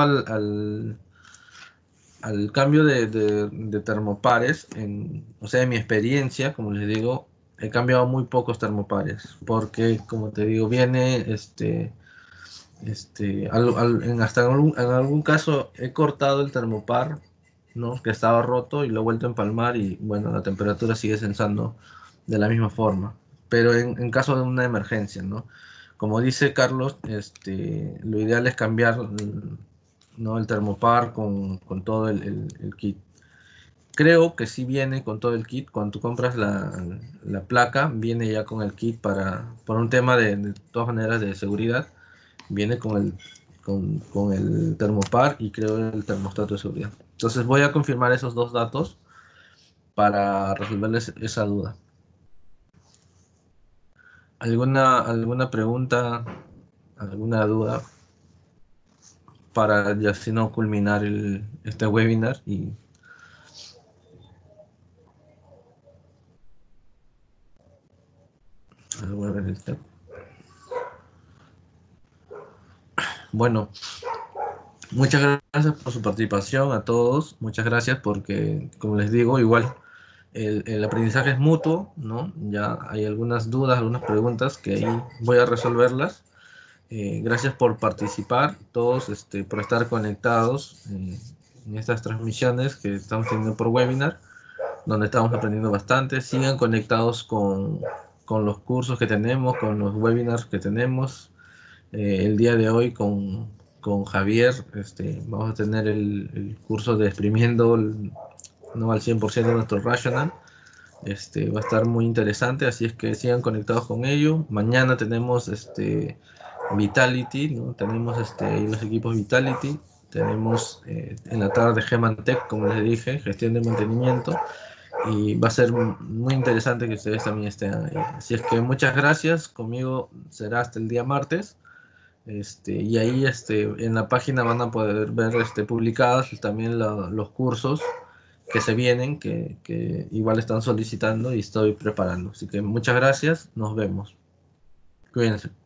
al cambio de termopares, o sea, en mi experiencia, como les digo, he cambiado muy pocos termopares, porque, como te digo, viene, hasta en algún caso he cortado el termopar, ¿no? Que estaba roto y lo he vuelto a empalmar y, bueno, la temperatura sigue sensando de la misma forma, pero en caso de una emergencia, ¿no? Como dice Carlos, lo ideal es cambiar, ¿no? El termopar con todo el kit. Creo que sí viene con todo el kit. Cuando tú compras la placa, viene ya con el kit por un tema de todas maneras de seguridad. Viene con el termopar y creo el termostato de seguridad. Entonces voy a confirmar esos dos datos para resolverles esa duda. ¿Alguna pregunta, alguna duda para ya si no culminar este webinar? Y voy a ver el chat. Bueno, muchas gracias por su participación a todos. Muchas gracias porque, como les digo, igual el aprendizaje es mutuo, ¿no? Ya hay algunas dudas, algunas preguntas que ahí voy a resolverlas. Gracias por participar, todos, por estar conectados en estas transmisiones que estamos teniendo por webinar, donde estamos aprendiendo bastante. Sigan conectados con los cursos que tenemos, con los webinars que tenemos. El día de hoy con Javier vamos a tener el curso de exprimiendo no al 100% nuestro Rational. Va a estar muy interesante, así es que sigan conectados con ello. Mañana tenemos Vitality, ¿no? Tenemos ahí los equipos Vitality. Tenemos en la tarde Gemantech, como les dije, gestión de mantenimiento. Y va a ser muy interesante que ustedes también estén ahí. Así es que muchas gracias. Conmigo será hasta el día martes. Y ahí en la página van a poder ver publicados también los cursos que se vienen, que igual están solicitando y estoy preparando. Así que muchas gracias, nos vemos. Cuídense.